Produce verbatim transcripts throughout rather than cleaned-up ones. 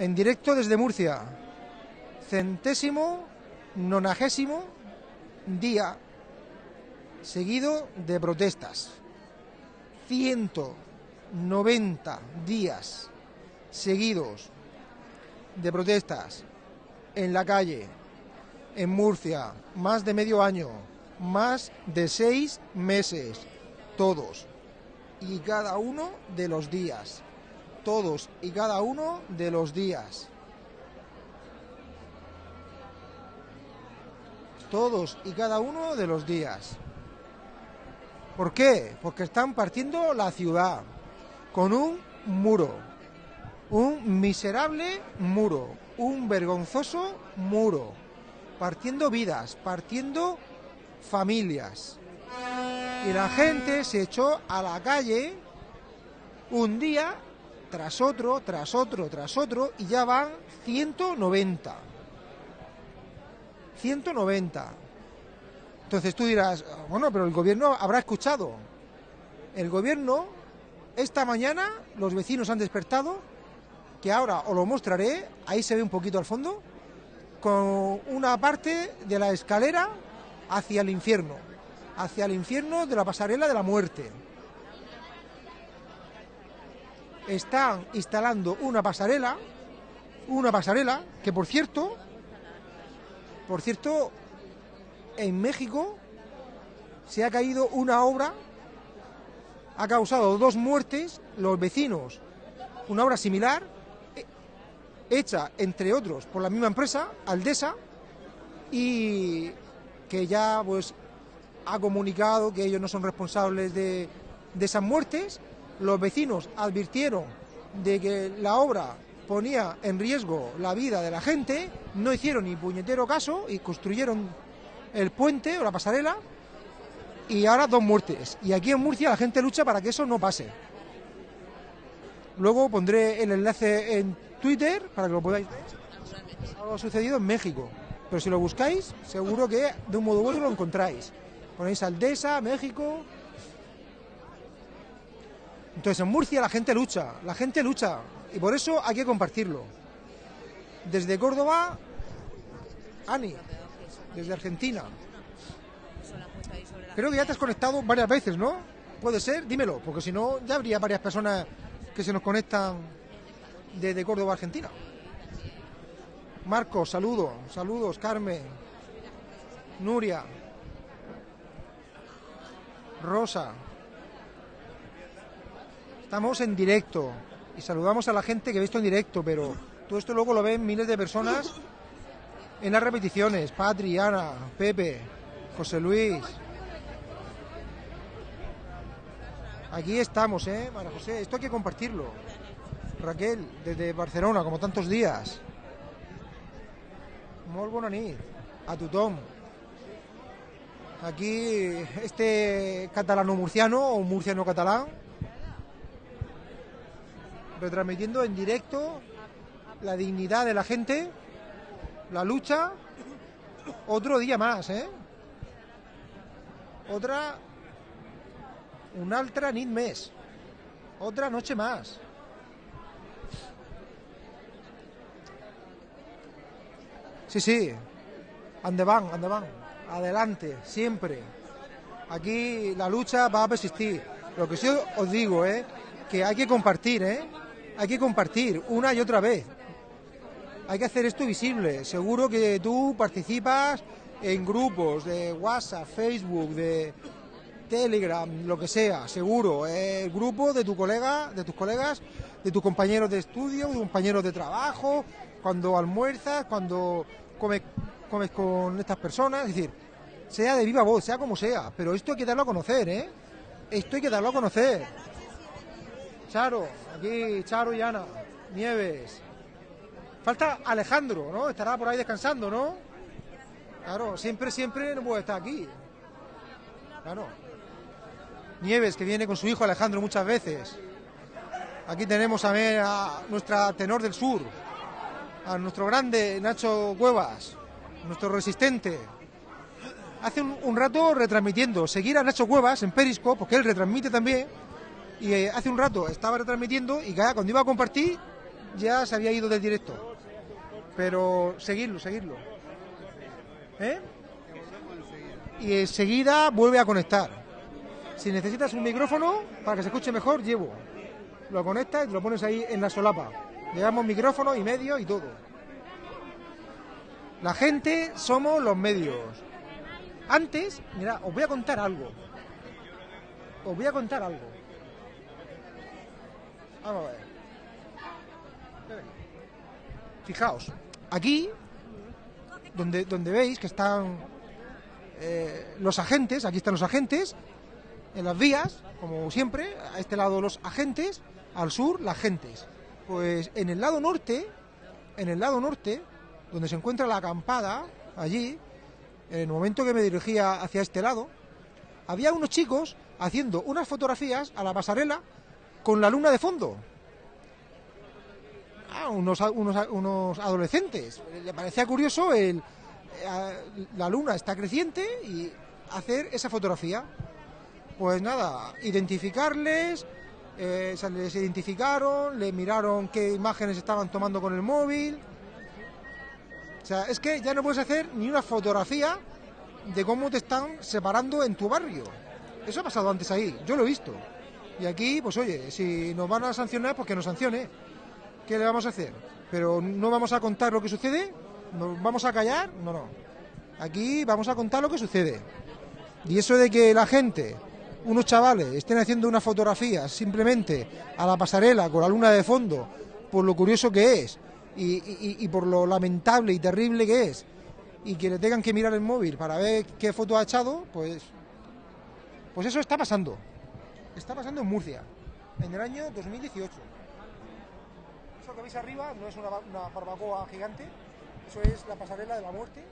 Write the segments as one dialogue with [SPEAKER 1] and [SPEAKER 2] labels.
[SPEAKER 1] En directo desde Murcia. Centésimo, nonagésimo día seguido de protestas. ciento noventa días seguidos de protestas en la calle, en Murcia, más de medio año, más de seis meses, todos y cada uno de los días, todos y cada uno de los días, todos y cada uno de los días. ¿Por qué? Porque están partiendo la ciudad con un muro, un miserable muro, un vergonzoso muro, partiendo vidas, partiendo familias. Y la gente se echó a la calle un día tras otro, tras otro, tras otro, y ya van ciento noventa. ciento noventa. Entonces tú dirás, bueno, pero el gobierno habrá escuchado. El gobierno, esta mañana, los vecinos han despertado, que ahora os lo mostraré, ahí se ve un poquito al fondo, con una parte de la escalera hacia el infierno, hacia el infierno de la pasarela de la muerte. Están instalando una pasarela, una pasarela, que por cierto, por cierto, en México se ha caído una obra, ha causado dos muertes, los vecinos, una obra similar, hecha, entre otros, por la misma empresa, Aldesa, y que ya pues ha comunicado que ellos no son responsables de, de esas muertes. Los vecinos advirtieron de que la obra ponía en riesgo la vida de la gente, no hicieron ni puñetero caso y construyeron el puente o la pasarela, y ahora dos muertes. Y aquí en Murcia la gente lucha para que eso no pase. Luego pondré el enlace en Twitter para que lo podáis ver. Algo ha sucedido en México, pero si lo buscáis, seguro que de un modo u otro lo encontráis. Ponéis Aldesa, México. Entonces en Murcia la gente lucha, la gente lucha, y por eso hay que compartirlo. Desde Córdoba, Ani, desde Argentina. Creo que ya te has conectado varias veces, ¿no? ¿Puede ser? Dímelo, porque si no ya habría varias personas que se nos conectan desde Córdoba, Argentina. Marcos, saludos, saludos, Carmen, Nuria, Rosa. Estamos en directo y saludamos a la gente que he visto en directo, pero todo esto luego lo ven miles de personas en las repeticiones. Patri, Ana, Pepe, José Luis. Aquí estamos, ¿eh? María José, esto hay que compartirlo. Raquel, desde Barcelona, como tantos días. Molt bona nit a tothom. Aquí este catalano-murciano o murciano-catalán, retransmitiendo en directo la dignidad de la gente, la lucha, otro día más, ¿eh? Otra, un altra nit més, otra noche más. Sí, sí, andevant, andevant, adelante, siempre. Aquí la lucha va a persistir. Lo que sí os digo, ¿eh? Que hay que compartir, ¿eh? Hay que compartir una y otra vez. Hay que hacer esto visible. Seguro que tú participas en grupos de WhatsApp, Facebook, de Telegram, lo que sea, seguro. El grupo de tu colega, de tus colegas, de tus compañeros de estudio, de tus compañeros de trabajo, cuando almuerzas, cuando comes, comes con estas personas, es decir, sea de viva voz, sea como sea, pero esto hay que darlo a conocer, ¿eh? Esto hay que darlo a conocer. Charo, aquí, Charo y Ana, Nieves. Falta Alejandro, ¿no? Estará por ahí descansando, ¿no? Claro, siempre, siempre no puede estar aquí. Claro. Nieves, que viene con su hijo Alejandro muchas veces. Aquí tenemos a, ver a nuestra tenor del sur, a nuestro grande Nacho Cuevas, nuestro resistente. Hace un, un rato retransmitiendo, seguir a Nacho Cuevas en Periscope, porque él retransmite también, y eh, hace un rato estaba retransmitiendo y cada, cuando iba a compartir, ya se había ido del directo. Pero seguidlo, seguidlo. ¿Eh? Y enseguida vuelve a conectar. Si necesitas un micrófono para que se escuche mejor, llevo. Lo conectas y te lo pones ahí en la solapa. Llevamos micrófono y medio y todo. La gente somos los medios. Antes, mira, os voy a contar algo. Os voy a contar algo. Vamos a ver. Fijaos, aquí, donde, donde veis que están eh, los agentes, aquí están los agentes, en las vías, como siempre, a este lado los agentes, al sur las gentes. Pues en el lado norte, en el lado norte, donde se encuentra la acampada, allí, en el momento que me dirigía hacia este lado, había unos chicos haciendo unas fotografías a la pasarela con la luna de fondo. Ah, unos, unos, unos adolescentes. Le parecía curioso el, eh, la luna está creciente y hacer esa fotografía. Pues nada, identificarles, eh, se les identificaron, le miraron qué imágenes estaban tomando con el móvil. O sea, es que ya no puedes hacer ni una fotografía de cómo te están separando en tu barrio. Eso ha pasado antes ahí, yo lo he visto. Y aquí, pues oye, si nos van a sancionar, pues que nos sancione. ¿Qué le vamos a hacer? Pero no vamos a contar lo que sucede, nos vamos a callar, no, no. Aquí vamos a contar lo que sucede. Y eso de que la gente, unos chavales, estén haciendo unas fotografías simplemente a la pasarela con la luna de fondo, por lo curioso que es, y, y, y por lo lamentable y terrible que es, y que le tengan que mirar el móvil para ver qué foto ha echado, pues, pues eso está pasando. Está pasando en Murcia, en el año dos mil dieciocho. Eso que veis arriba no es una, una barbacoa gigante, eso es la pasarela de la muerte.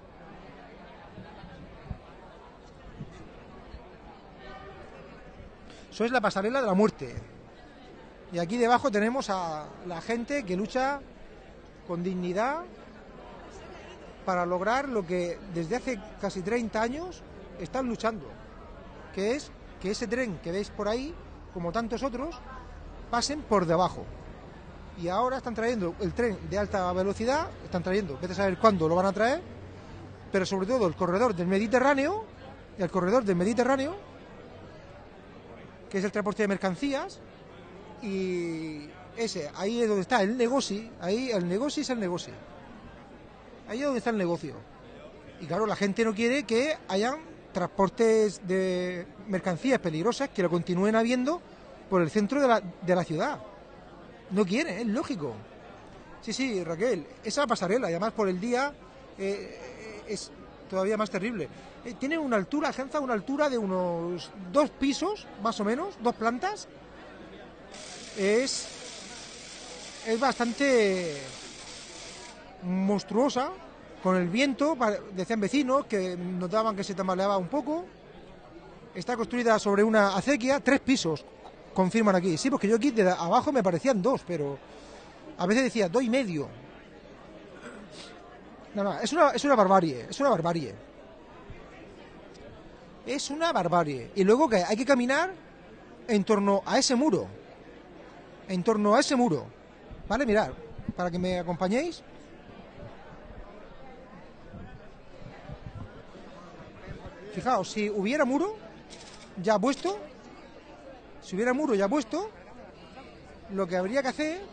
[SPEAKER 1] Eso es la pasarela de la muerte. Y aquí debajo tenemos a la gente que lucha con dignidad para lograr lo que desde hace casi treinta años están luchando, que es que ese tren que veis por ahí, como tantos otros, pasen por debajo. Y ahora están trayendo el tren de alta velocidad, están trayendo, vete a saber cuándo lo van a traer, pero sobre todo el corredor del Mediterráneo, el corredor del Mediterráneo, que es el transporte de mercancías, y ese, ahí es donde está el negocio, ahí el negocio es el negocio. Ahí es donde está el negocio. Y claro, la gente no quiere que hayan transportes de mercancías peligrosas que lo continúen habiendo por el centro de la, de la ciudad. No quiere, es lógico. Sí, sí, Raquel, esa pasarela, y además por el día eh, es todavía más terrible. Eh, tiene una altura, alcanza una altura de unos dos pisos, más o menos, dos plantas. Es, es bastante monstruosa, con el viento, decían vecinos que notaban que se tambaleaba un poco. Está construida sobre una acequia, tres pisos, confirman aquí. Sí, porque yo aquí de abajo me parecían dos, pero a veces decía dos y medio. No, no, es una, es una barbarie, es una barbarie. Es una barbarie. Y luego que hay que caminar en torno a ese muro. En torno a ese muro. ¿Vale? Mirad, para que me acompañéis. Fijaos, si hubiera muro ya puesto, si hubiera muro ya puesto, lo que habría que hacer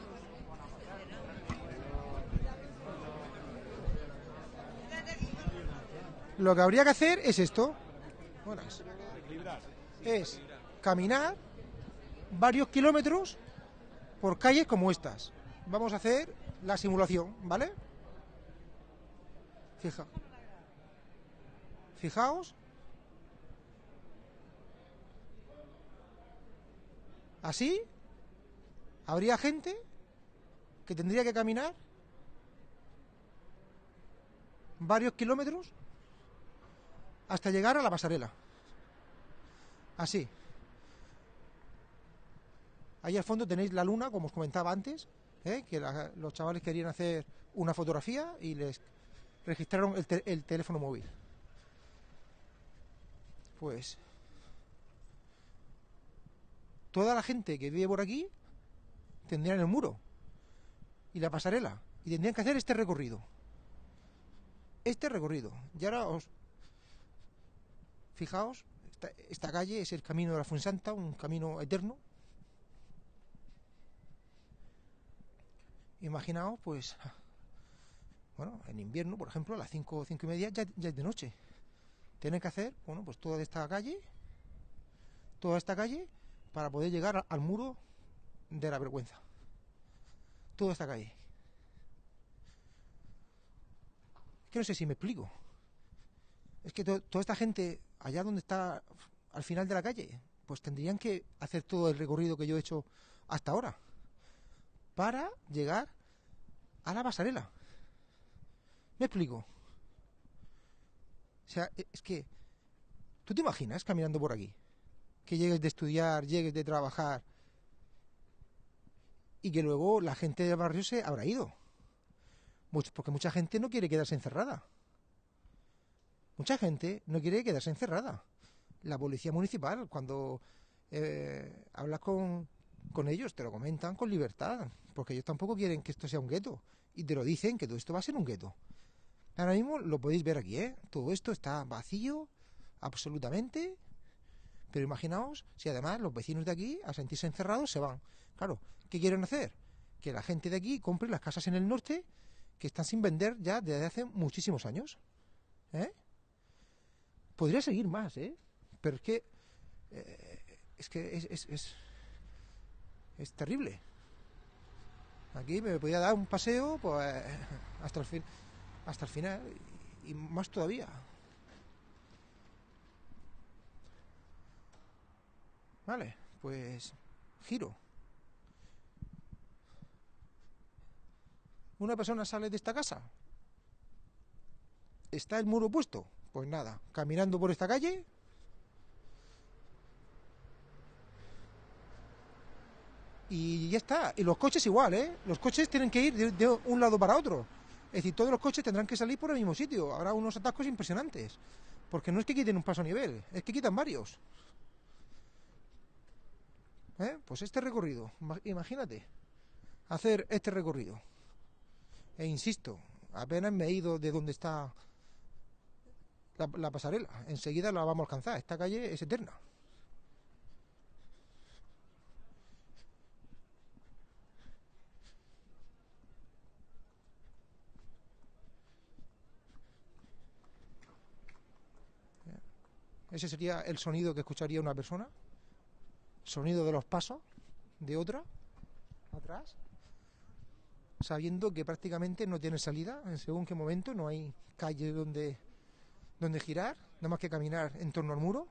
[SPEAKER 1] lo que habría que hacer es esto. Buenas. Es caminar varios kilómetros por calles como estas. Vamos a hacer la simulación, ¿vale? Fija. Fijaos. Así habría gente que tendría que caminar varios kilómetros hasta llegar a la pasarela. Así. Ahí al fondo tenéis la luna, como os comentaba antes, ¿eh? que la, los chavales querían hacer una fotografía y les registraron el, te, el teléfono móvil. Pues toda la gente que vive por aquí tendrían el muro. y la pasarela. Y tendrían que hacer este recorrido. Este recorrido. Y ahora os... Fijaos, esta, esta calle es el camino de la Fuensanta, un camino eterno. Imaginaos, pues... Bueno, en invierno, por ejemplo, a las cinco, cinco y media ya, ya es de noche. Tienen que hacer, bueno, pues toda esta calle, toda esta calle, para poder llegar al muro de la vergüenza. Toda esta calle. Es que no sé si me explico. Es que to toda esta gente, allá donde está, al final de la calle, pues tendrían que hacer todo el recorrido que yo he hecho hasta ahora, para llegar a la pasarela. ¿Me explico? O sea, es que... ¿Tú te imaginas caminando por aquí? Que llegues de estudiar, llegues de trabajar y que luego la gente del barrio se habrá ido. Porque mucha gente no quiere quedarse encerrada. Mucha gente no quiere quedarse encerrada. La policía municipal, cuando eh, hablas con, con ellos, te lo comentan con libertad. Porque ellos tampoco quieren que esto sea un gueto. Y te lo dicen, que todo esto va a ser un gueto. Ahora mismo lo podéis ver aquí, ¿eh? Todo esto está vacío, absolutamente. Pero imaginaos si además los vecinos de aquí, al sentirse encerrados, se van. Claro, ¿qué quieren hacer? Que la gente de aquí compre las casas en el norte que están sin vender ya desde hace muchísimos años. ¿Eh? Podría seguir más, ¿eh? Pero es que... Eh, es que es, es, es... es terrible. Aquí me podía dar un paseo pues hasta el fin... hasta el final, y más todavía. Vale, pues giro. Una persona sale de esta casa. ¿Está el muro puesto? Pues nada, caminando por esta calle. Y ya está. Y los coches igual, ¿eh? Los coches tienen que ir de, de un lado para otro. Es decir, todos los coches tendrán que salir por el mismo sitio. Habrá unos atascos impresionantes. Porque no es que quiten un paso a nivel, es que quitan varios. ¿Eh? Pues este recorrido, imagínate, hacer este recorrido. E insisto, apenas me he ido de donde está la, la pasarela. Enseguida la vamos a alcanzar. Esta calle es eterna. Ese sería el sonido que escucharía una persona. Sonido de los pasos de otra atrás, sabiendo que prácticamente no tiene salida en según qué momento, no hay calle donde, donde girar, nada más que caminar en torno al muro.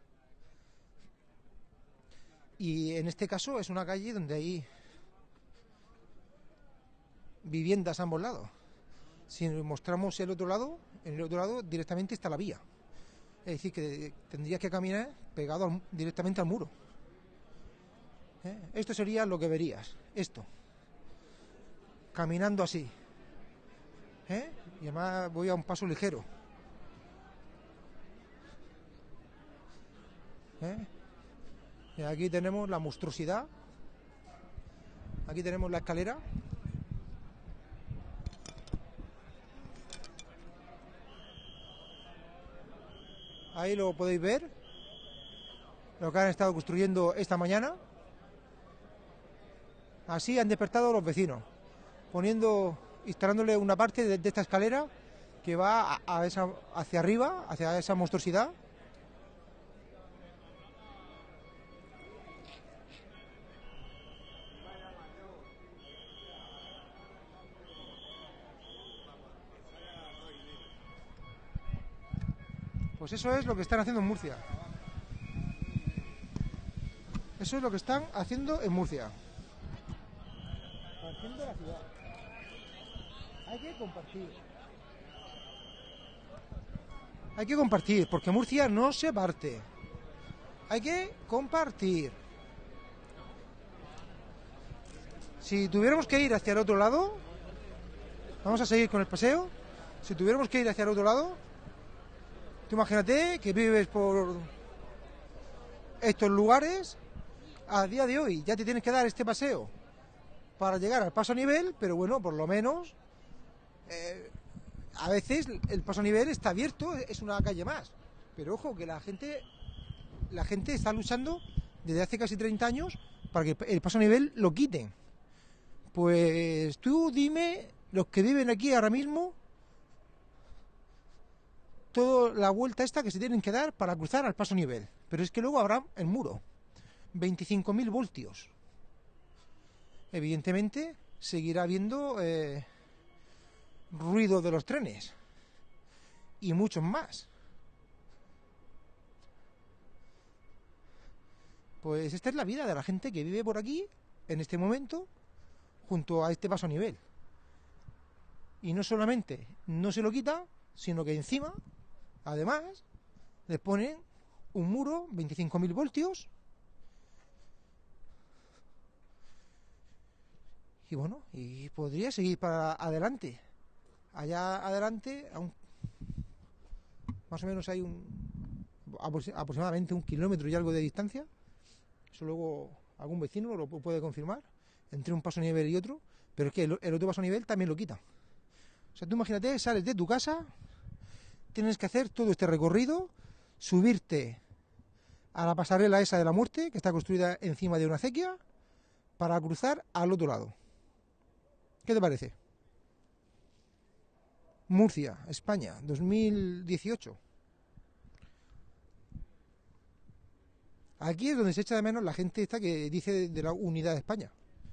[SPEAKER 1] Y en este caso es una calle donde hay viviendas a ambos lados. Si mostramos el otro lado, en el otro lado directamente está la vía. Es decir, que tendrías que caminar pegado al, directamente al muro. ¿Eh? Esto sería lo que verías. Esto. Caminando así. ¿Eh? Y además voy a un paso ligero. ¿Eh? Y aquí tenemos la monstruosidad. Aquí tenemos la escalera. Ahí lo podéis ver, lo que han estado construyendo esta mañana. Así han despertado los vecinos, poniendo, instalándole una parte de, de esta escalera que va a, a esa, hacia arriba, hacia esa monstruosidad. Pues eso es lo que están haciendo en Murcia. Eso es lo que están haciendo en Murcia. Haciendo la ciudad. Hay que compartir. Hay que compartir, porque Murcia no se parte. Hay que compartir. Si tuviéramos que ir hacia el otro lado, vamos a seguir con el paseo. Si tuviéramos que ir hacia el otro lado, tú imagínate que vives por estos lugares, a día de hoy ya te tienes que dar este paseo para llegar al paso a nivel, pero bueno, por lo menos eh, a veces el paso a nivel está abierto, es una calle más. Pero ojo, que la gente la gente está luchando desde hace casi treinta años para que el paso a nivel lo quiten. Pues tú dime, los que viven aquí ahora mismo, toda la vuelta esta que se tienen que dar para cruzar al paso a nivel. Pero es que luego habrá el muro, veinticinco mil voltios. Evidentemente seguirá habiendo eh, ruido de los trenes y muchos más. Pues esta es la vida de la gente que vive por aquí en este momento junto a este paso a nivel. Y no solamente no se lo quita, sino que encima, además, le ponen un muro, veinticinco mil voltios. Y bueno, y podría seguir para adelante. Allá adelante, a un, más o menos hay un aproximadamente un kilómetro y algo de distancia. Eso luego algún vecino lo puede confirmar, entre un paso a nivel y otro, pero es que el, el otro paso a nivel también lo quita. O sea, tú imagínate, sales de tu casa, tienes que hacer todo este recorrido, subirte a la pasarela esa de la muerte, que está construida encima de una acequia, para cruzar al otro lado. ¿Qué te parece? Murcia, España, dos mil dieciocho. Aquí es donde se echa de menos la gente esta que dice de, de la unidad de España.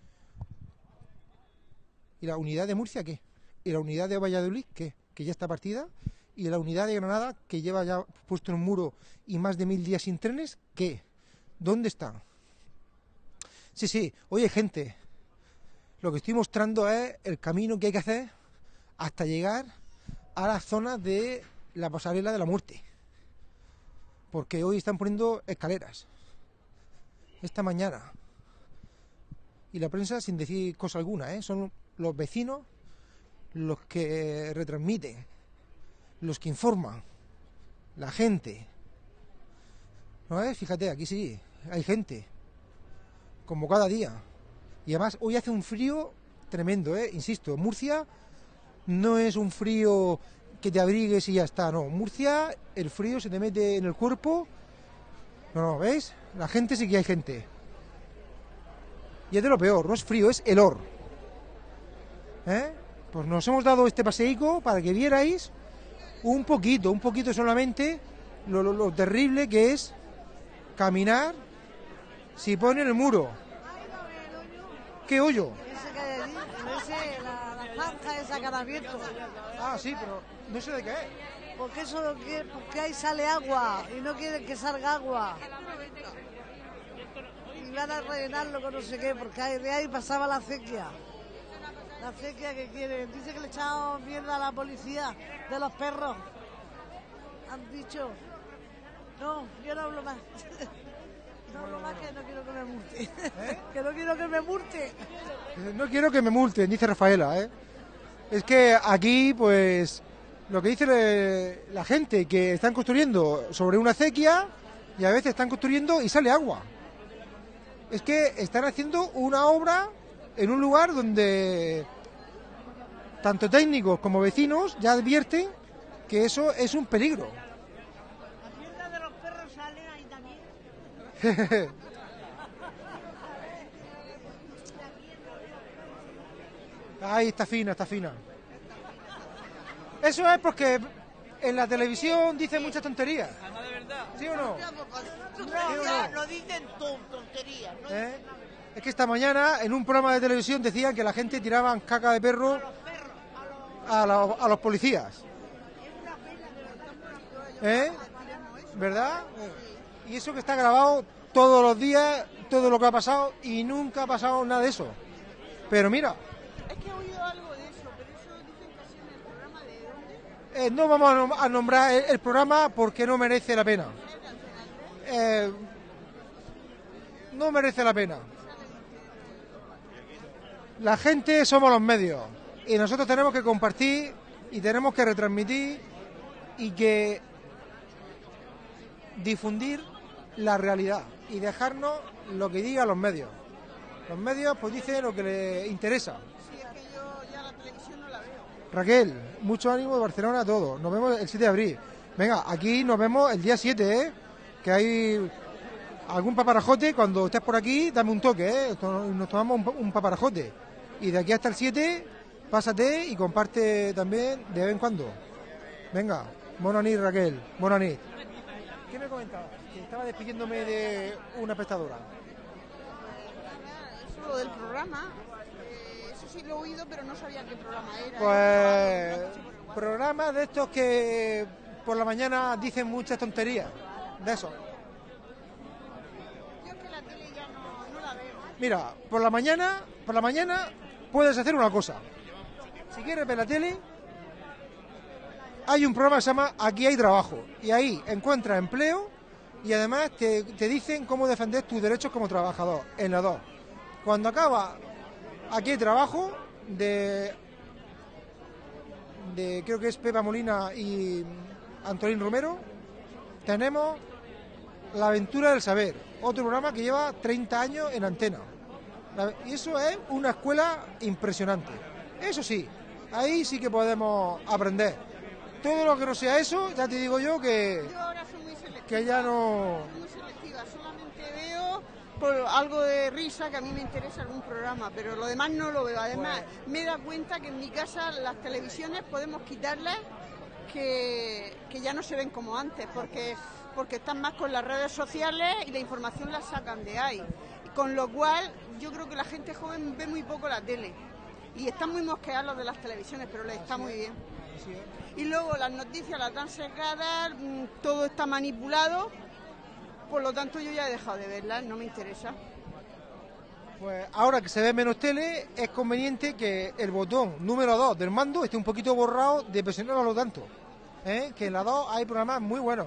[SPEAKER 1] ¿Y la unidad de Murcia qué? ¿Y la unidad de Valladolid qué? Que ya está partida. ¿Y la unidad de Granada, que lleva ya puesto en un muro y más de mil días sin trenes, qué? ¿Dónde están? Sí, sí, oye gente, lo que estoy mostrando es el camino que hay que hacer hasta llegar a la zona de la pasarela de la muerte. Porque hoy están poniendo escaleras. Esta mañana. Y la prensa sin decir cosa alguna, ¿eh? Son los vecinos los que retransmiten, los que informan, la gente. ¿No es? Fíjate, aquí sí, hay gente. Como cada día. Y además hoy hace un frío tremendo, ¿eh? Insisto, Murcia no es un frío que te abrigues y ya está, no. Murcia, el frío se te mete en el cuerpo. No, no, ¿ves? La gente sí que hay gente. Y es de lo peor, no es frío, es helor. ¿Eh? Pues nos hemos dado este paseico para que vierais un poquito, un poquito solamente lo, lo, lo terrible que es caminar si ponen el muro. ¿Qué hoyo?
[SPEAKER 2] Ese que hay allí, ese, la, la zanja esa que han abierto.
[SPEAKER 1] Ah, sí, pero no sé de qué es.
[SPEAKER 2] Porque eso, porque ahí sale agua y no quieren que salga agua. Y van a rellenarlo con no sé qué, porque ahí, de ahí pasaba la acequia. La acequia que quieren. Dice que le echamos mierda a la policía de los perros. Han dicho. No, yo no hablo más. No hablo más, que no quiero que me multe. ¿Eh? Que no quiero que me multe.
[SPEAKER 1] No quiero que me multen, dice Rafaela, ¿eh? Es que aquí, pues, lo que dice la gente, que están construyendo sobre una acequia y a veces están construyendo y sale agua. Es que están haciendo una obra en un lugar donde tanto técnicos como vecinos ya advierten que eso es un peligro.
[SPEAKER 2] La mierda de los perros sale ahí también.
[SPEAKER 1] Ahí está fina, está fina. Eso es porque en la televisión dicen muchas tonterías.
[SPEAKER 3] ¿De verdad?
[SPEAKER 1] ¿Sí o no?
[SPEAKER 3] No,
[SPEAKER 1] ¿Sí o
[SPEAKER 3] ya
[SPEAKER 1] no?
[SPEAKER 3] lo dicen ton- tonterías. ¿No?
[SPEAKER 1] ¿Eh? Es que esta mañana en un programa de televisión decían que la gente tiraban caca de perro a los, a los policías. ¿Eh? ¿Verdad? Y eso que está grabado todos los días, todo lo que ha pasado, y nunca ha pasado nada de eso. Pero mira,
[SPEAKER 3] Es que he oído algo de eso, pero eso dicen que ha sido en el programa de dónde.
[SPEAKER 1] eh, no vamos a nom- a nombrar el, el programa porque no merece la pena. Eh, no merece la pena. La gente somos los medios y nosotros tenemos que compartir y tenemos que retransmitir y que difundir la realidad y dejarnos lo que digan los medios. Los medios pues dicen lo que les interesa.
[SPEAKER 3] Sí, es que yo ya la televisión no la veo.
[SPEAKER 1] Raquel, mucho ánimo de Barcelona a todos. Nos vemos el siete de abril. Venga, aquí nos vemos el día siete, ¿eh? Que hay algún paparajote. Cuando estés por aquí, dame un toque, ¿eh? Nos tomamos un, un paparajote. Y de aquí hasta el siete, pásate y comparte también de vez en cuando. Venga, bona nit, Raquel. Bona nit. ¿Qué me comentabas? Que estaba despidiéndome de una espectadora.
[SPEAKER 3] Eso lo del programa, eh, eso sí lo he oído, pero no sabía qué programa era.
[SPEAKER 1] Pues programas de estos que por la mañana dicen muchas tonterías, de eso.
[SPEAKER 3] Yo es que la tele ya no, no la veo.
[SPEAKER 1] Mira, por la mañana, por la mañana puedes hacer una cosa. Si quieres ver la tele, hay un programa que se llama Aquí hay trabajo y ahí encuentras empleo y además te, te dicen cómo defender tus derechos como trabajador en la dos. Cuando acaba Aquí hay trabajo de de creo que es Pepa Molina y Antolín Romero, tenemos La aventura del saber, otro programa que lleva treinta años en antena. Y eso es una escuela impresionante. Eso sí, ahí sí que podemos aprender. Todo lo que no sea eso, ya te digo yo que,
[SPEAKER 3] Yo ahora soy muy selectiva.
[SPEAKER 1] que ya no...
[SPEAKER 3] Soy muy selectiva, solamente veo por algo de risa que a mí me interesa algún programa, pero lo demás no lo veo. Además,
[SPEAKER 1] Pues...
[SPEAKER 3] me he dado cuenta que en mi casa las televisiones podemos quitarlas, que, que ya no se ven como antes, porque, porque están más con las redes sociales y la información la sacan de ahí. Con lo cual, yo creo que la gente joven ve muy poco la tele. Y están muy mosqueados los de las televisiones, pero les está muy bien. Y luego las noticias las dan sesgadas, todo está manipulado, por lo tanto yo ya he dejado de verlas, no me interesa.
[SPEAKER 1] Pues ahora que se ve menos tele, es conveniente que el botón número dos del mando esté un poquito borrado de presionarlo tanto. ¿Eh? Que en la dos hay programas muy buenos.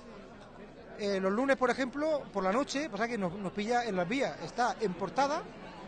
[SPEAKER 1] Eh, los lunes, por ejemplo, por la noche, pasa que nos, nos pilla en las vías, está en portada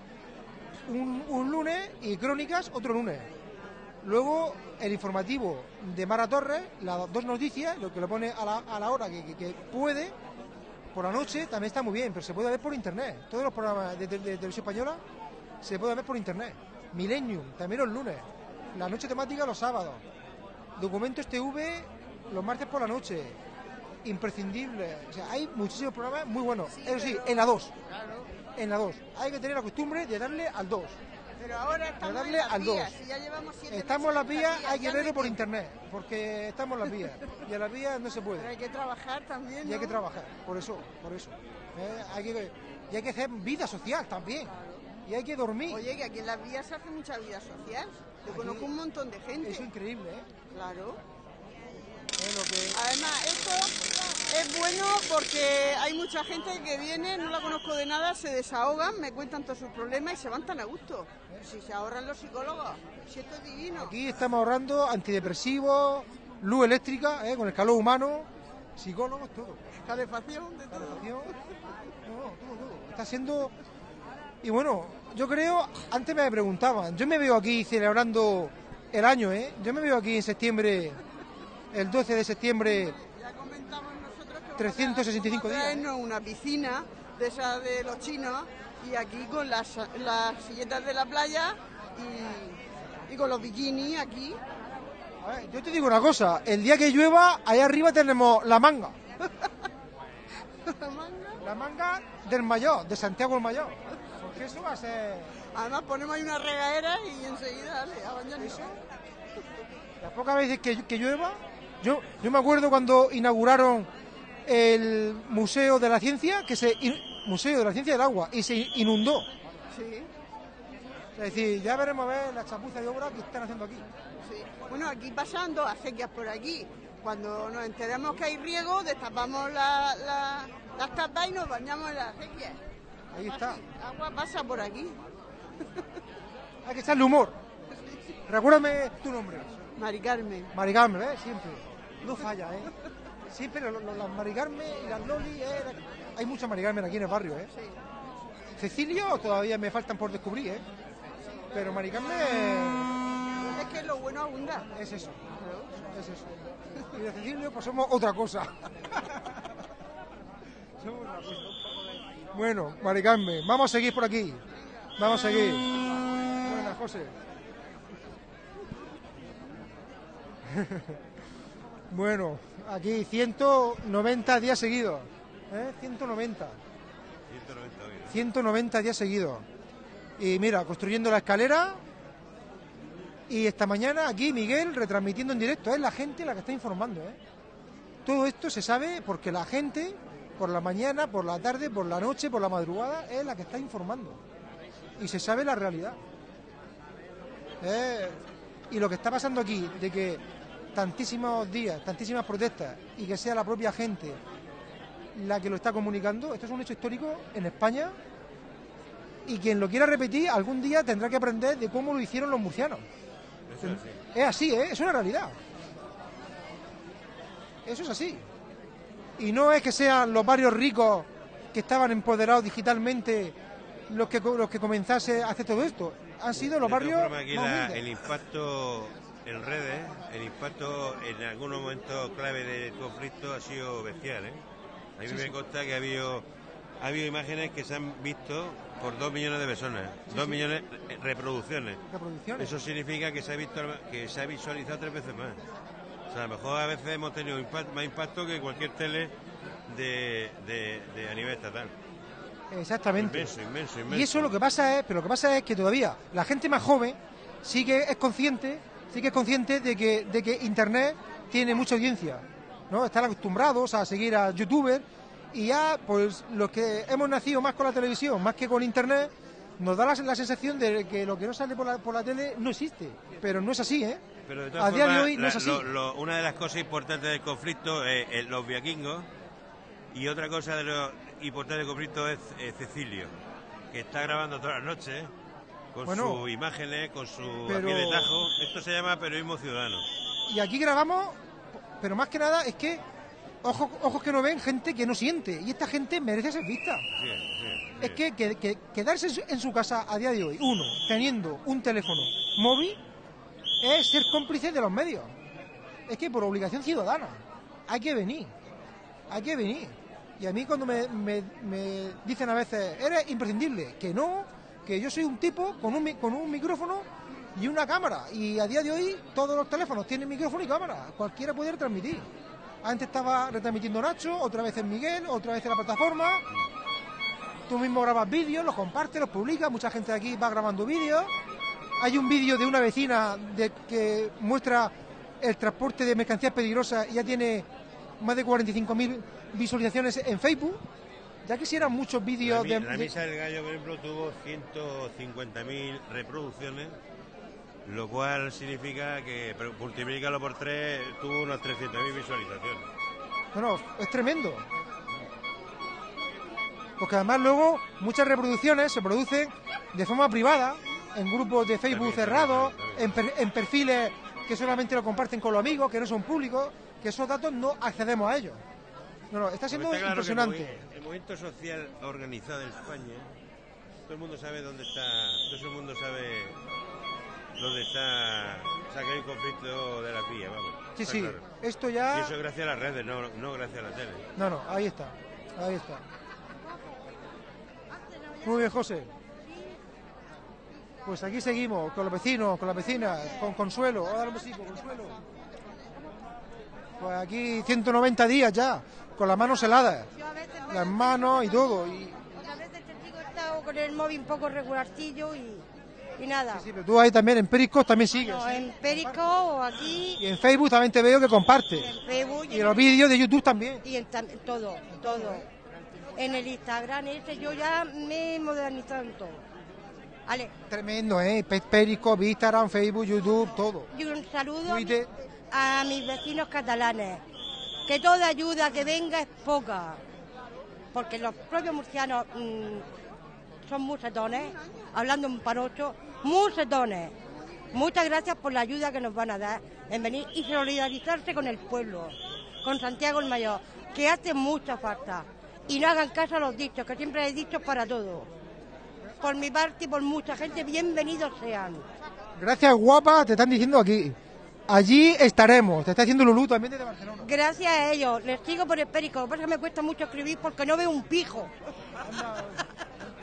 [SPEAKER 1] un, un lunes y crónicas otro lunes. Luego el informativo de Mara Torres, las dos noticias, lo que lo pone a la, a la hora que, que, que puede, por la noche también está muy bien, pero se puede ver por internet. Todos los programas de, de, de televisión española se pueden ver por internet. Millennium, también los lunes. La noche temática los sábados. Documentos T V los martes por la noche. Imprescindible. O sea, hay muchísimos programas muy buenos. Sí, eso sí, pero... en la dos.
[SPEAKER 3] Claro.
[SPEAKER 1] En la dos. Hay que tener la costumbre de darle al dos.
[SPEAKER 3] Pero ahora estamos
[SPEAKER 1] de darle
[SPEAKER 3] en las
[SPEAKER 1] al
[SPEAKER 3] vías.
[SPEAKER 1] dos.
[SPEAKER 3] Si ya llevamos siete
[SPEAKER 1] estamos en las vías, hay que
[SPEAKER 3] no
[SPEAKER 1] verlo
[SPEAKER 3] hay
[SPEAKER 1] por
[SPEAKER 3] tiempo.
[SPEAKER 1] internet. Porque estamos en las vías. Y en las vías no se puede.
[SPEAKER 3] Pero hay que trabajar también, ¿no?
[SPEAKER 1] Y hay que trabajar. Por eso, por eso. Eh, hay que, y hay que hacer vida social también.
[SPEAKER 3] Claro.
[SPEAKER 1] Y hay que dormir.
[SPEAKER 3] Oye, que aquí en las vías se hace mucha vida social. Yo
[SPEAKER 1] Aquí
[SPEAKER 3] conozco un montón de gente.
[SPEAKER 1] Es increíble, ¿eh?
[SPEAKER 3] Claro.
[SPEAKER 1] Es lo que...
[SPEAKER 3] Además, esto es bueno porque hay mucha gente que viene, no la conozco de nada, se desahogan, me cuentan todos sus problemas y se van tan a gusto. Si se ahorran los psicólogos, si esto es divino.
[SPEAKER 1] Aquí estamos ahorrando antidepresivos, luz eléctrica, ¿eh? Con el calor humano, psicólogos, todo.
[SPEAKER 3] Calefacción, de todo.
[SPEAKER 1] Calefacción, no, todo, todo. Está siendo... Y bueno, yo creo, antes me preguntaban, yo me veo aquí celebrando el año, ¿eh? Yo me veo aquí en septiembre, el doce de septiembre,
[SPEAKER 3] Ya comentamos nosotros que
[SPEAKER 1] trescientos sesenta y cinco
[SPEAKER 3] vamos a
[SPEAKER 1] días.
[SPEAKER 3] traernos una piscina de esas de los chinos y aquí con las, las silletas de la playa y, y con los bikinis aquí.
[SPEAKER 1] A ver, yo te digo una cosa, el día que llueva, allá arriba tenemos la manga.
[SPEAKER 3] ¿La manga?
[SPEAKER 1] La manga del Mayor, de Santiago el Mayor. Porque eso va a ser...
[SPEAKER 3] Además ponemos ahí una regadera y enseguida, dale, a bañarnos.
[SPEAKER 1] Las pocas veces que, que llueva, yo, yo me acuerdo cuando inauguraron el Museo de la Ciencia, que se in, Museo de la Ciencia del Agua, y se inundó.
[SPEAKER 3] Sí.
[SPEAKER 1] Es decir, ya veremos a ver la chapuza de obra que están haciendo aquí.
[SPEAKER 3] Sí. Bueno, aquí pasan dos acequias por aquí. Cuando nos enteramos que hay riego, destapamos la, la, las tapas y nos bañamos en las acequias.
[SPEAKER 1] Ahí está.
[SPEAKER 3] Agua pasa por aquí.
[SPEAKER 1] Hay que echarle humor. Recuérdame tu nombre.
[SPEAKER 3] Mari Carmen.
[SPEAKER 1] Mari Carmen, ¿eh? Siempre. No falla, ¿eh? Siempre lo, lo, las Mari Carmen y las Loli, ¿eh? Hay muchas Mari Carmen aquí en el barrio, ¿eh?
[SPEAKER 3] Sí.
[SPEAKER 1] Cecilio todavía me faltan por descubrir, ¿eh? Pero Mari Carmen
[SPEAKER 3] Es que lo bueno abunda.
[SPEAKER 1] es eso. Es eso. Y de Cecilio pues somos otra cosa. Somos otra cosa. Bueno, Mari Carmen, vamos a seguir por aquí. Vamos a seguir. Buenas, José. Bueno, aquí ciento noventa días seguidos. ¿Eh? ciento noventa. ciento noventa días seguidos. Y mira, construyendo la escalera. Y esta mañana aquí Miguel retransmitiendo en directo. Es la gente la que está informando, ¿eh? Todo esto se sabe porque la gente, por la mañana, por la tarde, por la noche, por la madrugada, es la que está informando. Y se sabe la realidad. Eh, y lo que está pasando aquí, de que tantísimos días, tantísimas protestas, y que sea la propia gente la que lo está comunicando, esto es un hecho histórico en España, y quien lo quiera repetir, algún día tendrá que aprender de cómo lo hicieron los murcianos. Eso es así. Es así, ¿eh? Es una realidad. Eso es así. Y no es que sean los barrios ricos que estaban empoderados digitalmente los que los que comenzase a hacer todo esto. Han sido los barrios
[SPEAKER 4] forma, aquí la, el impacto en redes, el impacto en algunos momentos clave del conflicto ha sido bestial, ¿eh? A mí sí, me sí. consta que ha habido, ha habido imágenes que se han visto por dos millones de personas, sí, dos sí. millones de reproducciones. reproducciones. Eso significa que se ha visto, que se ha visualizado tres veces más. O sea, a lo mejor a veces hemos tenido impact, más impacto que cualquier tele de, de, de a nivel estatal.
[SPEAKER 1] Exactamente.
[SPEAKER 4] Inmenso, inmenso, inmenso.
[SPEAKER 1] Y eso lo que pasa es, pero lo que pasa es que todavía la gente más joven sí que es consciente, sí que es consciente de que, de que Internet tiene mucha audiencia, ¿no? Están acostumbrados a seguir a youtubers y ya, pues los que hemos nacido más con la televisión, más que con Internet, nos da la, la sensación de que lo que no sale por la, por la tele no existe, pero no es así, ¿eh?
[SPEAKER 4] Pero de todas
[SPEAKER 1] a día
[SPEAKER 4] formas,
[SPEAKER 1] de hoy no
[SPEAKER 4] la,
[SPEAKER 1] es así.
[SPEAKER 4] Lo, lo, una de las cosas importantes del conflicto es, es los vikingos, y otra cosa de lo importante del conflicto es eh, Cecilio, que está grabando todas las noches con bueno, sus imágenes, con su pero... a pie de tajo. Esto se llama periodismo ciudadano.
[SPEAKER 1] Y aquí grabamos, pero más que nada es que ojos, ojos que no ven, gente que no siente, y esta gente merece ser vista.
[SPEAKER 4] Sí, sí, sí.
[SPEAKER 1] Es que, que, que quedarse en su casa a día de hoy, uno, teniendo un teléfono móvil, es ser cómplice de los medios. Es que por obligación ciudadana hay que venir, hay que venir. Y a mí cuando me, me, me dicen a veces, eres imprescindible, que no, que yo soy un tipo con un, con un micrófono y una cámara. Y a día de hoy todos los teléfonos tienen micrófono y cámara, cualquiera puede retransmitir. Antes estaba retransmitiendo Nacho, otra vez en Miguel, otra vez en la plataforma. Tú mismo grabas vídeos, los compartes, los publicas, mucha gente de aquí va grabando vídeos. Hay un vídeo de una vecina de, que muestra el transporte de mercancías peligrosas y ya tiene más de cuarenta y cinco mil visualizaciones en Facebook. Ya quisieran muchos vídeos
[SPEAKER 4] la,
[SPEAKER 1] de...
[SPEAKER 4] La Misa del Gallo, por ejemplo, tuvo ciento cincuenta mil reproducciones, lo cual significa que, multiplícalo por tres, tuvo unas trescientas mil visualizaciones.
[SPEAKER 1] Bueno, es tremendo. Porque además luego muchas reproducciones se producen de forma privada, en grupos de Facebook también, cerrados, también, también. En, per, en perfiles que solamente lo comparten con los amigos, que no son públicos, que esos datos no accedemos a ellos. No, no, está siendo está claro impresionante.
[SPEAKER 4] Que el, el movimiento social organizado en España, todo el mundo sabe dónde está, todo el mundo sabe dónde está, o sea, que hay un conflicto de las vías, vamos.
[SPEAKER 1] Sí, sí, claro. Esto ya...
[SPEAKER 4] Y eso gracias a las redes, no, no gracias a la tele.
[SPEAKER 1] No, no, ahí está, ahí está. Muy bien, José. Pues aquí seguimos, con los vecinos, con las vecinas, con Consuelo. Vamos a dar un besito, Consuelo. Pues aquí ciento noventa días ya, con las manos heladas. Las manos y todo. Y...
[SPEAKER 5] A veces te digo, he estado con el móvil un poco regularcillo y, y nada.
[SPEAKER 1] Sí, sí, pero tú ahí también, en Periscope también sigues.
[SPEAKER 5] No,
[SPEAKER 1] ¿sí?
[SPEAKER 5] En Periscope, aquí...
[SPEAKER 1] Y en Facebook también te veo que compartes.
[SPEAKER 5] En Facebook,
[SPEAKER 1] y en los vídeos de YouTube también.
[SPEAKER 5] Y en tam todo, todo. En el Instagram ese yo ya me he modernizado en todo. Vale.
[SPEAKER 1] Tremendo, ¿eh? Periscope, Instagram, Facebook, YouTube, todo.
[SPEAKER 5] Y un saludo a, mi, a mis vecinos catalanes. Que toda ayuda que venga es poca. Porque los propios murcianos mmm, son musetones, hablando un panocho, musetones. Muchas gracias por la ayuda que nos van a dar en venir y solidarizarse con el pueblo, con Santiago el Mayor, que hace mucha falta. Y no hagan caso a los dichos, que siempre hay dichos para todo. Por mi parte y por mucha gente, bienvenidos sean.
[SPEAKER 1] Gracias, guapa, te están diciendo aquí. Allí estaremos, te está diciendo Lulú también desde Barcelona.
[SPEAKER 5] Gracias a ellos, les sigo por el Periscope. Lo que pasa es que me cuesta mucho escribir porque no veo un pijo.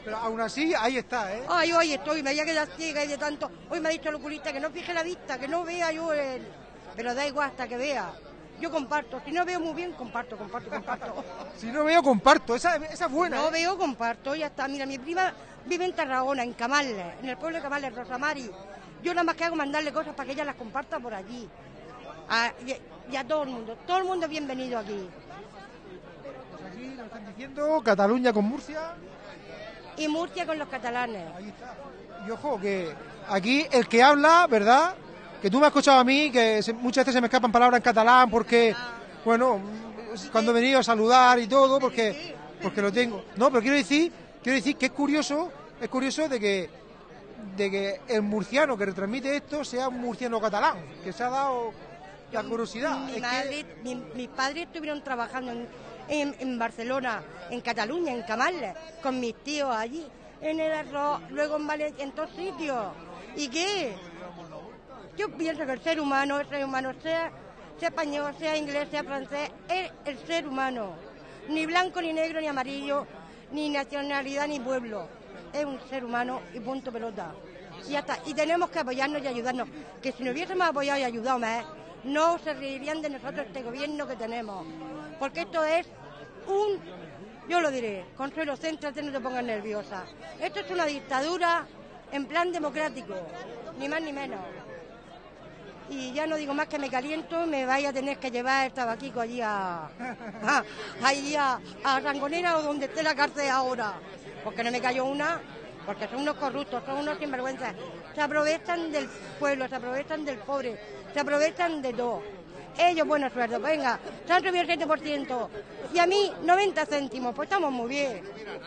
[SPEAKER 1] Pero aún así, ahí está, ¿eh?
[SPEAKER 5] Ay, hoy estoy, me voy a quedar ciega y de tanto. Hoy me ha dicho el oculista que no fije la vista, que no vea yo el... Pero da igual hasta que vea. Yo comparto, si no veo muy bien, comparto, comparto, comparto.
[SPEAKER 1] Si no veo, comparto, esa, esa es buena.
[SPEAKER 5] No
[SPEAKER 1] ¿eh?
[SPEAKER 5] veo, comparto, ya está. Mira, mi prima vive en Tarragona, en Camarles, en el pueblo de Camarles, Rosamari. Yo nada más que hago mandarle cosas para que ella las comparta por allí. A, y, y a todo el mundo, todo el mundo es bienvenido aquí.
[SPEAKER 1] Pues aquí nos están diciendo Cataluña con Murcia.
[SPEAKER 5] Y Murcia con los catalanes.
[SPEAKER 1] Ahí está. Y ojo, que aquí el que habla, ¿verdad? Que tú me has escuchado a mí, que se, muchas veces se me escapan palabras en catalán porque, bueno, cuando he venido a saludar y todo, porque, porque lo tengo. No, pero quiero decir, quiero decir que es curioso, es curioso de que, de que el murciano que retransmite esto sea un murciano catalán, que se ha dado la curiosidad.
[SPEAKER 5] Mi
[SPEAKER 1] es
[SPEAKER 5] madre,
[SPEAKER 1] que...
[SPEAKER 5] mi, mis padres estuvieron trabajando en, en, en Barcelona, en Cataluña, en Camarles, con mis tíos allí, en el arroz, luego en Valencia, en todos sitios. ¿Y qué? Yo pienso que el ser humano, el ser humano, sea, sea español, sea inglés, sea francés, es el ser humano. Ni blanco, ni negro, ni amarillo, ni nacionalidad, ni pueblo. Es un ser humano y punto pelota. Y ya está. Y tenemos que apoyarnos y ayudarnos. Que si nos hubiésemos apoyado y ayudado más, no se reirían de nosotros este gobierno que tenemos. Porque esto es un, yo lo diré, Consuelo, céntrate, no te pongas nerviosa. Esto es una dictadura en plan democrático, ni más ni menos. Y ya no digo más que me caliento, me vaya a tener que llevar el tabaquico allí a, a, allí a, a Rangonera o donde esté la cárcel ahora. Porque no me cayó una, porque son unos corruptos, son unos sinvergüenzas. Se aprovechan del pueblo, se aprovechan del pobre, se aprovechan de todo. Ellos, buenos sueldos, venga, se han subido el siete por ciento y a mí noventa céntimos, pues estamos muy bien.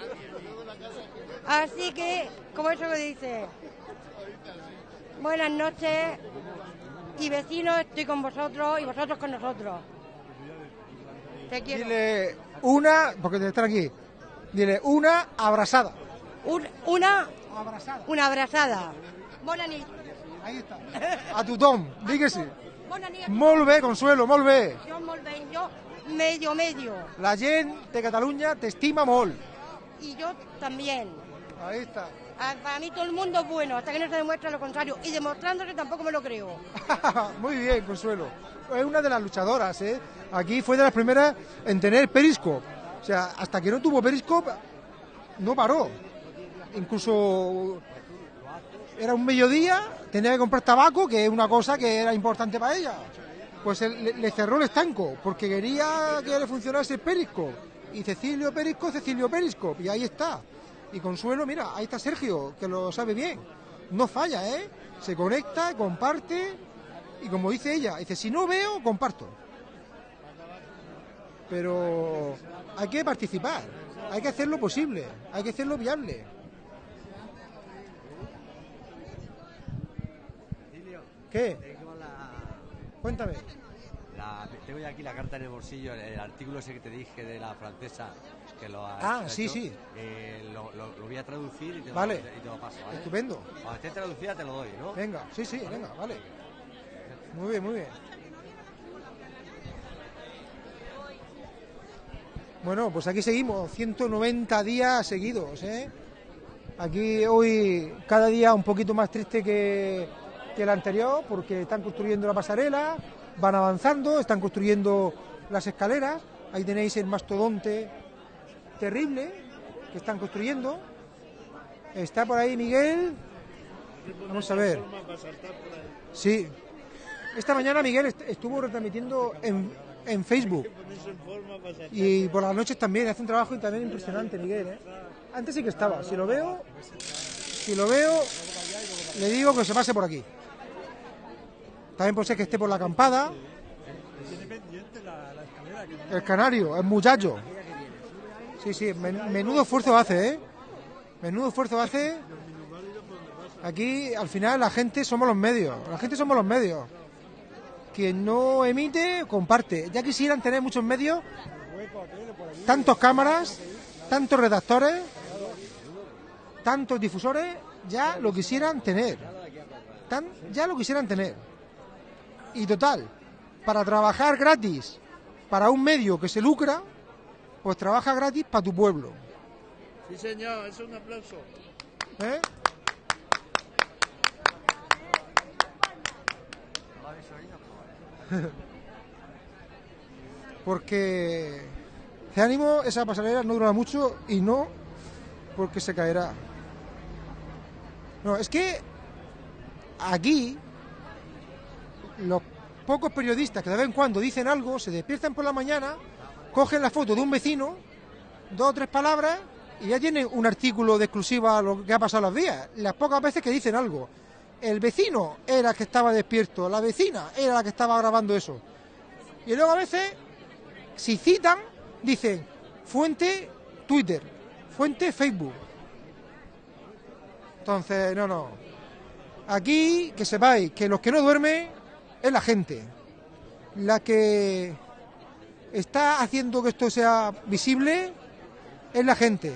[SPEAKER 5] Así que, como eso que dice, buenas noches. Y vecinos, estoy con vosotros y vosotros con nosotros. Te quiero.
[SPEAKER 1] Dile una, porque te están aquí, dile una abrazada.
[SPEAKER 5] Un, una,
[SPEAKER 1] Abrazada.
[SPEAKER 5] una abrazada. Bona nit.
[SPEAKER 1] Ahí está. A tothom, díguese.
[SPEAKER 5] Bona nit.
[SPEAKER 1] Molt bé, Consuelo, molt bé.
[SPEAKER 5] Jo molt bé, jo medio, medio.
[SPEAKER 1] La gent de Cataluña te estima molt.
[SPEAKER 5] Y yo también.
[SPEAKER 1] Ahí está.
[SPEAKER 5] Ah, para mí todo el mundo es bueno, hasta que no se demuestre lo contrario. Y demostrándose tampoco me lo creo.
[SPEAKER 1] Muy bien, Consuelo. Es una de las luchadoras, ¿eh? Aquí fue de las primeras en tener Periscope. O sea, hasta que no tuvo Periscope, no paró. Incluso era un mediodía, tenía que comprar tabaco, que es una cosa que era importante para ella. Pues él, le, le cerró el estanco, porque quería que le funcionase el Periscope. Y Cecilio Periscope, Cecilio Periscope, y ahí está. Y Consuelo, mira, ahí está Sergio, que lo sabe bien. No falla, ¿eh? Se conecta, comparte, y como dice ella, dice, si no veo, comparto. Pero hay que participar, hay que hacerlo posible, hay que hacerlo viable. ¿Qué? Cuéntame.
[SPEAKER 6] La, tengo ya aquí la carta en el bolsillo, el, el artículo ese que te dije de la francesa, que lo ha
[SPEAKER 1] Ah,
[SPEAKER 6] hecho,
[SPEAKER 1] sí, sí.
[SPEAKER 6] Eh, lo, lo, lo voy a traducir y te,
[SPEAKER 1] Vale.
[SPEAKER 6] lo, y te lo paso, ¿vale?
[SPEAKER 1] Estupendo.
[SPEAKER 6] Cuando esté traducida te lo doy, ¿no?
[SPEAKER 1] Venga, sí, sí, venga, vale. Muy bien, muy bien. Bueno, pues aquí seguimos, ciento noventa días seguidos, ¿eh? Aquí hoy cada día un poquito más triste que, que el anterior, porque están construyendo la pasarela, van avanzando, están construyendo las escaleras. Ahí tenéis el mastodonte terrible que están construyendo. Está por ahí Miguel. Vamos a ver. Sí. Esta mañana Miguel est- estuvo retransmitiendo en, en Facebook. Y por las noches también. Hace un trabajo también impresionante, Miguel, ¿eh? Antes sí que estaba. Si lo veo, si lo veo, le digo que se pase por aquí. También puede ser que esté por la acampada. El canario, el muchacho. Sí, sí, men- menudo esfuerzo hace, ¿eh? Menudo esfuerzo hace. Aquí, al final, la gente somos los medios. La gente somos los medios. Quien no emite, comparte. Ya quisieran tener muchos medios, tantos cámaras, tantos redactores, tantos difusores, ya lo quisieran tener. Tan, ya lo quisieran tener. Y total, para trabajar gratis para un medio que se lucra, pues trabaja gratis para tu pueblo.
[SPEAKER 7] Sí, señor, es un aplauso.
[SPEAKER 1] ¿Eh? Porque de ánimo, esa pasarela no durará mucho y no porque se caerá. No, es que aquí los pocos periodistas que de vez en cuando dicen algo, se despiertan por la mañana, cogen la foto de un vecino, dos o tres palabras y ya tienen un artículo de exclusiva a lo que ha pasado los días. Las pocas veces que dicen algo. El vecino era el que estaba despierto, la vecina era la que estaba grabando eso. Y luego a veces, si citan, dicen fuente Twitter, fuente Facebook. Entonces, no, no. Aquí, que sepáis que los que no duermen es la gente. La que está haciendo que esto sea visible es la gente.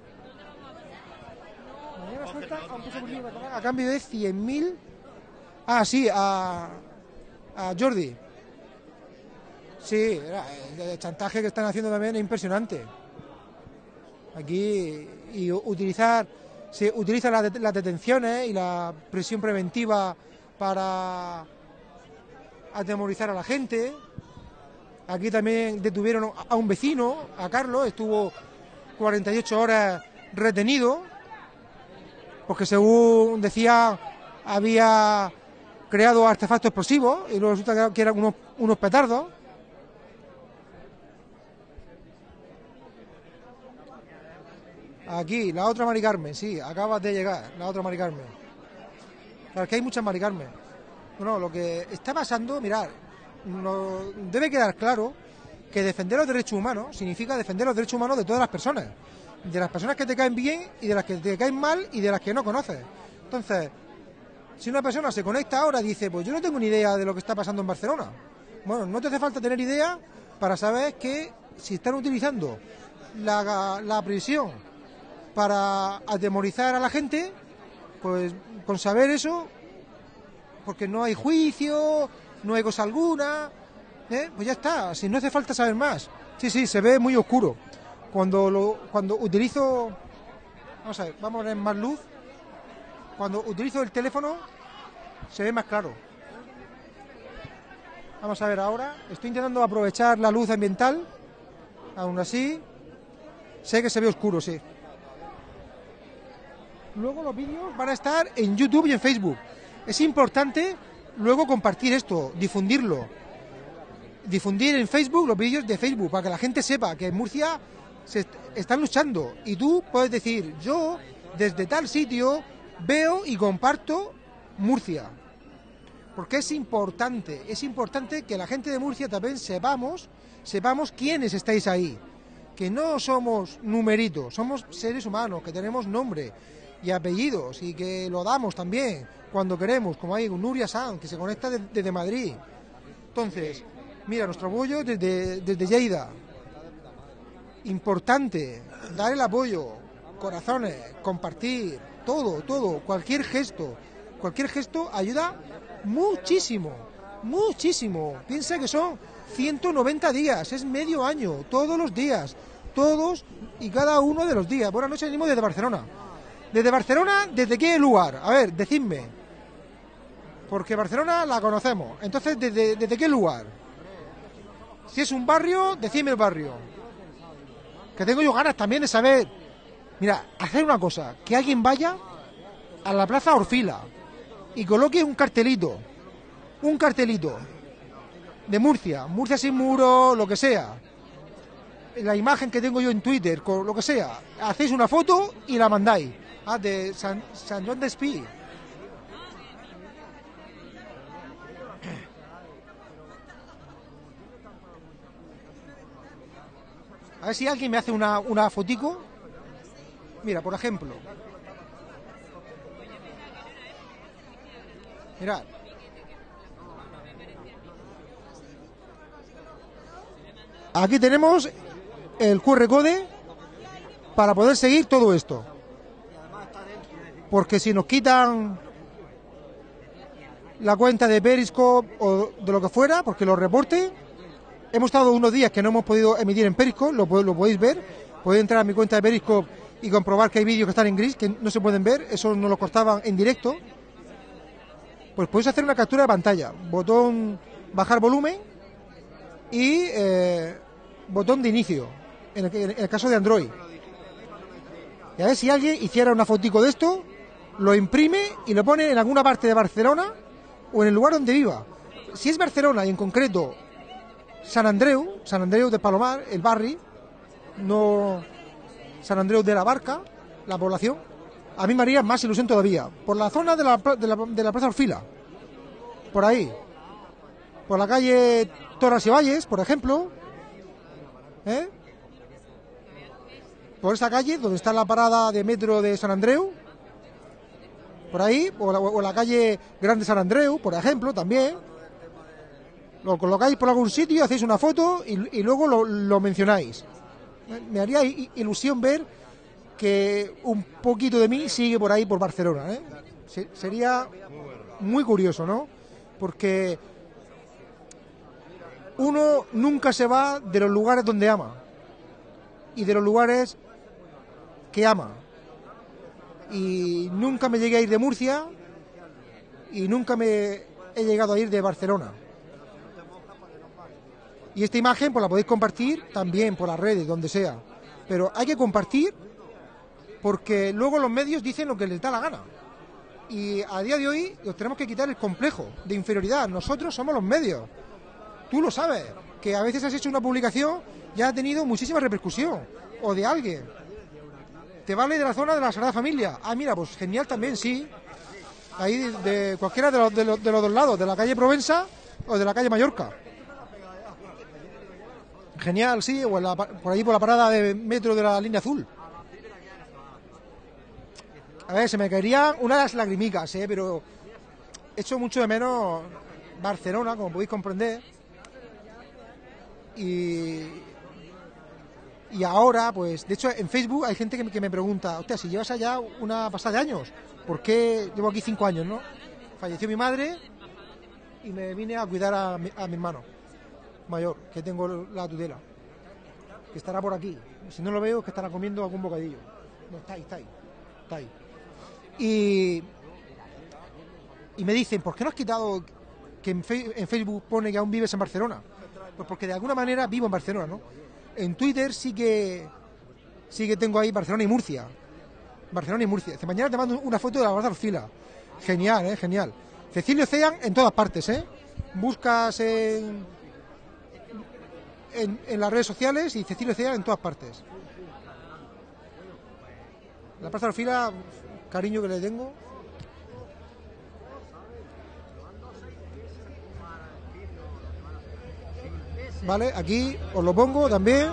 [SPEAKER 1] Mañana suelta, aunque se publique, a cambio de cien mil. Ah, sí, a, a Jordi. Sí, el chantaje que están haciendo también es impresionante. Aquí, y utilizar, se utilizan las, las detenciones y la prisión preventiva para atemorizar a la gente. Aquí también detuvieron a un vecino, a Carlos, estuvo cuarenta y ocho horas retenido, porque según decía, había creado artefactos explosivos y luego resulta que eran unos, unos petardos. Aquí, la otra Mari Carmen, sí, acabas de llegar, la otra Mari Carmen. Claro, que hay muchas Mari Carmen. Bueno, lo que está pasando, mirad, no, debe quedar claro que defender los derechos humanos significa defender los derechos humanos de todas las personas. De las personas que te caen bien y de las que te caen mal y de las que no conoces. Entonces, si una persona se conecta ahora y dice, pues yo no tengo ni idea de lo que está pasando en Barcelona. Bueno, no te hace falta tener idea para saber que si están utilizando la, la prisión para atemorizar a la gente, pues con saber eso, porque no hay juicio, no hay cosa alguna, ¿eh? Pues ya está, si no hace falta saber más. Sí, sí, se ve muy oscuro. Cuando lo, cuando utilizo, vamos a ver, vamos a poner más luz. Cuando utilizo el teléfono se ve más claro. Vamos a ver ahora, estoy intentando aprovechar la luz ambiental, aún así sé que se ve oscuro, sí. Luego los vídeos van a estar en YouTube y en Facebook. Es importante luego compartir esto, difundirlo. Difundir en Facebook los vídeos de Facebook para que la gente sepa que en Murcia se est- están luchando. Y tú puedes decir, yo desde tal sitio veo y comparto Murcia. Porque es importante, es importante que la gente de Murcia también sepamos, sepamos quiénes estáis ahí. Que no somos numeritos, somos seres humanos, que tenemos nombre y apellidos y que lo damos también cuando queremos, como hay Nuria Sanz, que se conecta de, desde Madrid. Entonces, mira, nuestro apoyo desde, desde Lleida. Importante, dar el apoyo, corazones, compartir, todo, todo, cualquier gesto, cualquier gesto ayuda muchísimo, muchísimo. Piensa que son ciento noventa días, es medio año, todos los días, todos y cada uno de los días. Buenas noches, venimos desde Barcelona. ¿Desde Barcelona? ¿Desde qué lugar? A ver, decidme. Porque Barcelona la conocemos. Entonces, ¿desde, desde qué lugar? Si es un barrio, decidme el barrio. Que tengo yo ganas también de saber. Mira, hacer una cosa. Que alguien vaya a la Plaza Orfila y coloque un cartelito. Un cartelito. De Murcia. Murcia sin muro, lo que sea. La imagen que tengo yo en Twitter, con lo que sea. Hacéis una foto y la mandáis. Ah, de San, San Juan de Espí. A ver si alguien me hace una, una fotico. Mira, por ejemplo. Mirad. Aquí tenemos el cu erre code para poder seguir todo esto. Porque si nos quitan la cuenta de Periscope o de lo que fuera, porque lo reporte, hemos estado unos días que no hemos podido emitir en Periscope, lo, lo podéis ver, podéis entrar a mi cuenta de Periscope y comprobar que hay vídeos que están en gris, que no se pueden ver, eso nos lo cortaban en directo, pues podéis hacer una captura de pantalla, botón bajar volumen y eh, botón de inicio, en el, en el caso de Android. Y a ver si alguien hiciera una fotico de esto, lo imprime y lo pone en alguna parte de Barcelona o en el lugar donde viva. Si es Barcelona y en concreto San Andreu, San Andreu de Palomar, el barri, no San Andreu de la Barca, la población, a mí me haría más ilusión todavía. Por la zona de la, de la, de la Plaza Orfila, por ahí, por la calle Torras y Valles, por ejemplo, ¿eh? Por esa calle donde está la parada de metro de San Andreu, por ahí, o la, o la calle Grande San Andreu, por ejemplo, también. Lo colocáis por algún sitio, hacéis una foto y, y luego lo, lo mencionáis. Me haría ilusión ver que un poquito de mí sigue por ahí, por Barcelona, ¿eh? Sería muy curioso, ¿no? Porque uno nunca se va de los lugares donde ama y de los lugares que ama. Y nunca me llegué a ir de Murcia y nunca me he llegado a ir de Barcelona. Y esta imagen pues la podéis compartir también por las redes, donde sea. Pero hay que compartir porque luego los medios dicen lo que les da la gana. Y a día de hoy nos tenemos que quitar el complejo de inferioridad. Nosotros somos los medios. Tú lo sabes, que a veces has hecho una publicación y ha tenido muchísima repercusión. O de alguien. Te vale de la zona de la Sagrada Familia. Ah, mira, pues genial también, sí. Ahí de, de cualquiera de los, de, los, de los dos lados, de la calle Provenza o de la calle Mallorca. Genial, sí, o en la, por ahí por la parada de metro de la línea azul. A ver, se me caerían unas lagrimicas, ¿eh? Pero echo mucho de menos Barcelona, como podéis comprender. Y, y ahora, pues, de hecho, en Facebook hay gente que me, que me pregunta, hostia, si llevas allá una pasada de años, ¿por qué llevo aquí cinco años, no? Falleció mi madre y me vine a cuidar a mi, a mi hermano mayor, que tengo la tutela, que estará por aquí. Si no lo veo, es que estará comiendo algún bocadillo. No, está ahí, está ahí, está ahí. Y, y me dicen, ¿por qué no has quitado que en, fe, en Facebook pone que aún vives en Barcelona? Pues porque de alguna manera vivo en Barcelona, ¿no? En Twitter sí que sí que tengo ahí Barcelona y Murcia. Barcelona y Murcia. Dice, mañana te mando una foto de la Plaza Orfila. Genial, ¿eh? Genial. Cecilio Cean en todas partes, ¿eh? Buscas en... En, en las redes sociales y Cecilio Cean en todas partes. La Plaza Orfila, cariño que le tengo. Vale, aquí os lo pongo también.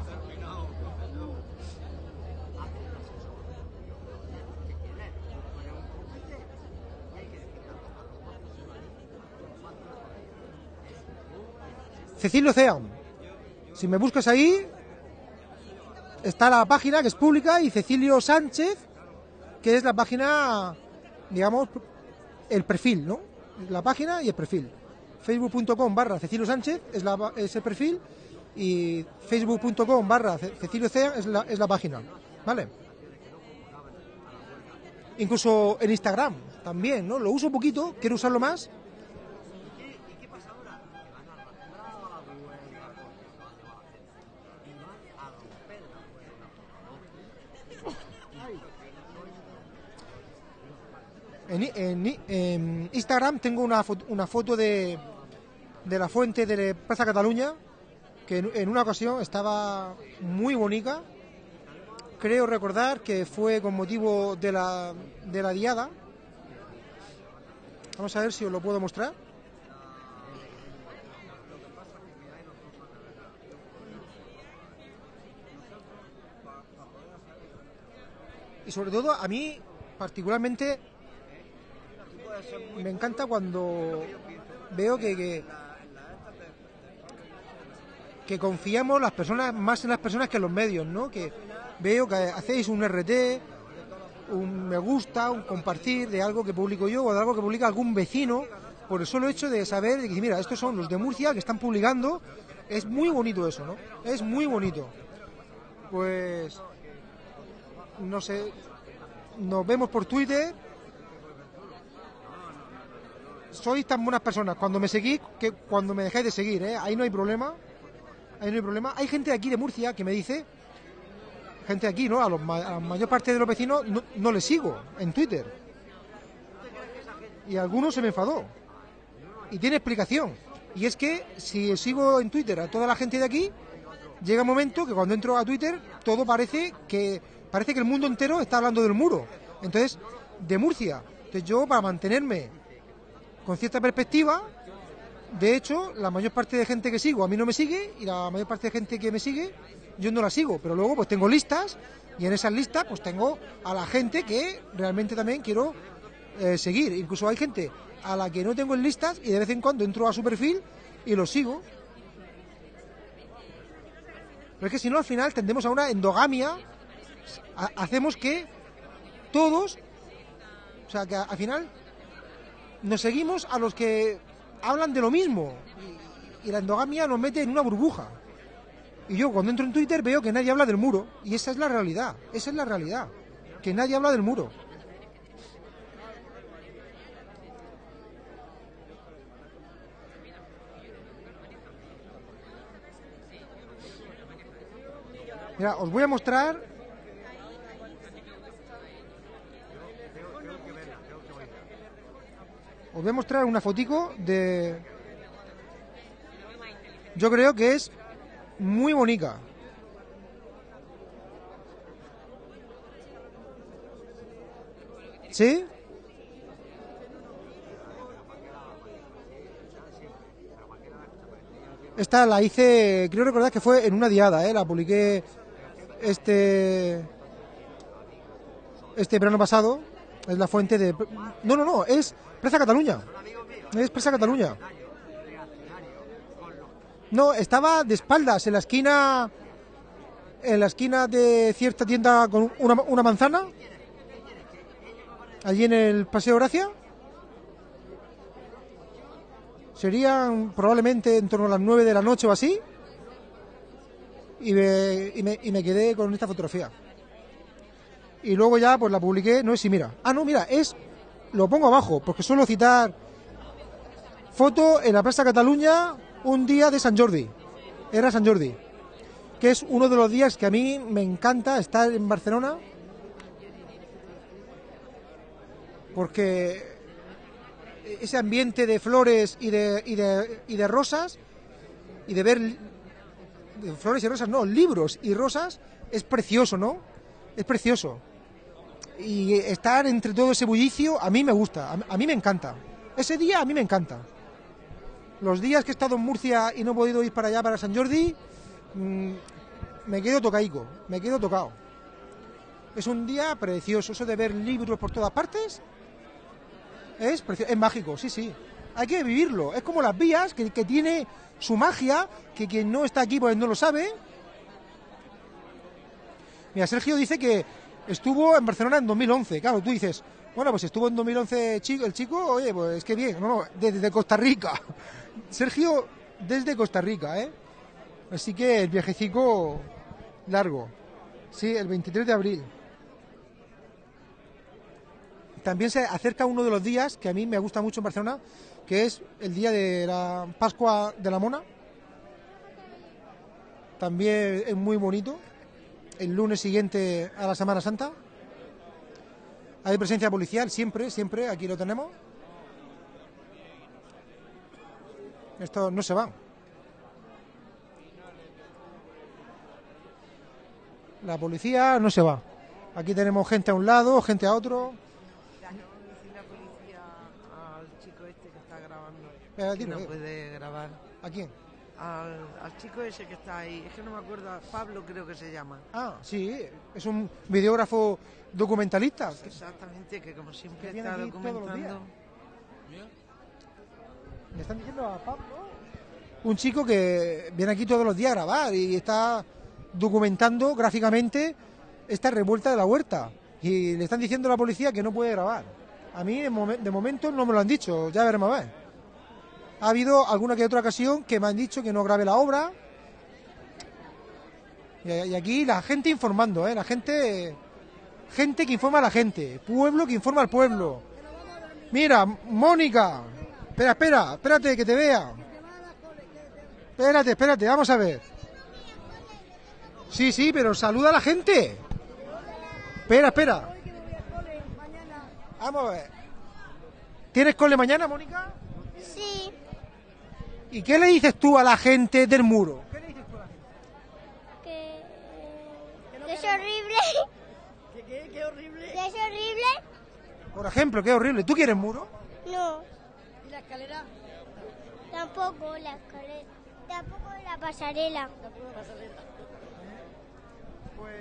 [SPEAKER 1] Cecilio Cean. Si me buscas ahí, está la página que es pública y Cecilio Sánchez, que es la página, digamos, el perfil, ¿no? La página y el perfil. facebook punto com barra Cecilio Sánchez es, la, es el perfil y facebook punto com barra Cecilio Cean es la, es la página, ¿vale? Incluso en Instagram también, ¿no? Lo uso un poquito, quiero usarlo más. En, en, en Instagram tengo una foto, una foto de, de la fuente de Plaza Cataluña, que en, en una ocasión estaba muy bonita. Creo recordar que fue con motivo de la, de la diada. Vamos a ver si os lo puedo mostrar. Y sobre todo a mí particularmente me encanta cuando veo que, que que confiamos las personas más en las personas que en los medios, ¿no? Que veo que hacéis un R T, un me gusta, un compartir de algo que publico yo o de algo que publica algún vecino, por el solo hecho de saber de que, mira, estos son los de Murcia que están publicando. Es muy bonito eso, ¿no? Es muy bonito. Pues no sé, nos vemos por Twitter. Sois tan buenas personas cuando me seguís que cuando me dejáis de seguir, ¿eh? Ahí no hay problema. Ahí no hay problema. Hay gente de aquí de Murcia que me dice, gente de aquí, ¿no? A, los, a la mayor parte de los vecinos no, no les sigo en Twitter. Y a algunos se me enfadó. Y tiene explicación. Y es que si sigo en Twitter a toda la gente de aquí, llega un momento que cuando entro a Twitter todo parece que parece que el mundo entero está hablando del muro. Entonces, de Murcia. Entonces yo, para mantenerme con cierta perspectiva, de hecho, la mayor parte de gente que sigo a mí no me sigue, y la mayor parte de gente que me sigue yo no la sigo, pero luego pues tengo listas, y en esas listas pues tengo a la gente que realmente también quiero eh, seguir. Incluso hay gente a la que no tengo en listas y de vez en cuando entro a su perfil y lo sigo. Pero es que si no, al final tendemos a una endogamia, ha, hacemos que todos, o sea, que a, al final nos seguimos a los que hablan de lo mismo, y, y la endogamia nos mete en una burbuja. Y yo cuando entro en Twitter veo que nadie habla del muro, y esa es la realidad, esa es la realidad, que nadie habla del muro. Mira, os voy a mostrar. Os voy a mostrar una fotico de. Yo creo que es muy bonita. ¿Sí? Esta la hice, creo recordar que fue en una diada, ¿eh? La publiqué este este verano pasado. Es la fuente de... No, no, no, es Presa Cataluña. Es Presa Cataluña. No, estaba de espaldas en la esquina, en la esquina de cierta tienda con una, una manzana, allí en el Paseo Gracia. Serían probablemente en torno a las nueve de la noche o así. Y me, y me, y me quedé con esta fotografía. Y luego ya pues la publiqué, no sé si mira. Ah, no, mira, es... Lo pongo abajo, porque suelo citar foto en la Plaza Cataluña un día de Sant Jordi. Era Sant Jordi. Que es uno de los días que a mí me encanta estar en Barcelona. Porque ese ambiente de flores y de, y de, y de rosas, y de ver de flores y rosas, no, libros y rosas, es precioso, ¿no? Es precioso. Y estar entre todo ese bullicio a mí me gusta, a, a mí me encanta. Ese día a mí me encanta. Los días que he estado en Murcia y no he podido ir para allá, para Sant Jordi, mmm, me quedo tocaico, me quedo tocado. Es un día precioso, eso de ver libros por todas partes, es precioso, es mágico, sí, sí. Hay que vivirlo, es como las vías, que, que tiene su magia, que quien no está aquí pues no lo sabe. Mira, Sergio dice que estuvo en Barcelona en dos mil once, claro, tú dices, bueno, pues estuvo en dos mil once chico, el chico, oye, pues qué bien, no, no, desde Costa Rica. Sergio, desde Costa Rica, ¿eh? Así que el viajecico largo, sí, el veintitrés de abril. También se acerca uno de los días que a mí me gusta mucho en Barcelona, que es el día de la Pascua de la Mona. También es muy bonito. El lunes siguiente a la Semana Santa. Hay presencia policial, siempre, siempre, aquí lo tenemos. Esto no se va. La policía no se va. Aquí tenemos gente a un lado, gente a otro.
[SPEAKER 2] La policía al chico este que está grabando.
[SPEAKER 1] Eh,
[SPEAKER 2] que
[SPEAKER 1] dilo,
[SPEAKER 2] no
[SPEAKER 1] eh.
[SPEAKER 2] puede grabar.
[SPEAKER 1] ¿A quién?
[SPEAKER 2] Al, al chico ese que está ahí. Es que no me acuerdo. Pablo creo que se llama.
[SPEAKER 1] Ah, sí, es un videógrafo documentalista.
[SPEAKER 2] Exactamente, que como siempre
[SPEAKER 1] Que viene
[SPEAKER 2] está
[SPEAKER 1] aquí todos los
[SPEAKER 2] documentando.
[SPEAKER 1] Le están diciendo a Pablo, un chico que viene aquí todos los días a grabar y está documentando gráficamente esta revuelta de la huerta. Y le están diciendo a la policía que no puede grabar. A mí de, momen- de momento no me lo han dicho, ya veremos a ver. Ha habido alguna que otra ocasión que me han dicho que no grabe la obra. Y, y aquí la gente informando, ¿eh? La gente gente que informa a la gente, pueblo que informa al pueblo. Mira, Mónica, espera, espera, espérate que te vea. Espérate, espérate, vamos a ver. Sí, sí, pero saluda a la gente. Espera, espera. Vamos a ver. ¿Tienes cole mañana, Mónica?
[SPEAKER 7] Sí.
[SPEAKER 1] ¿Y qué le dices tú a la gente del muro? ¿Qué le dices tú a la gente?
[SPEAKER 7] Que, que es horrible.
[SPEAKER 2] ¿Qué, qué, qué horrible?
[SPEAKER 7] Que es horrible.
[SPEAKER 1] Por ejemplo, qué horrible. ¿Tú quieres muro?
[SPEAKER 7] No.
[SPEAKER 2] ¿Y la escalera?
[SPEAKER 7] Tampoco la escalera. Tampoco la pasarela.
[SPEAKER 1] Pues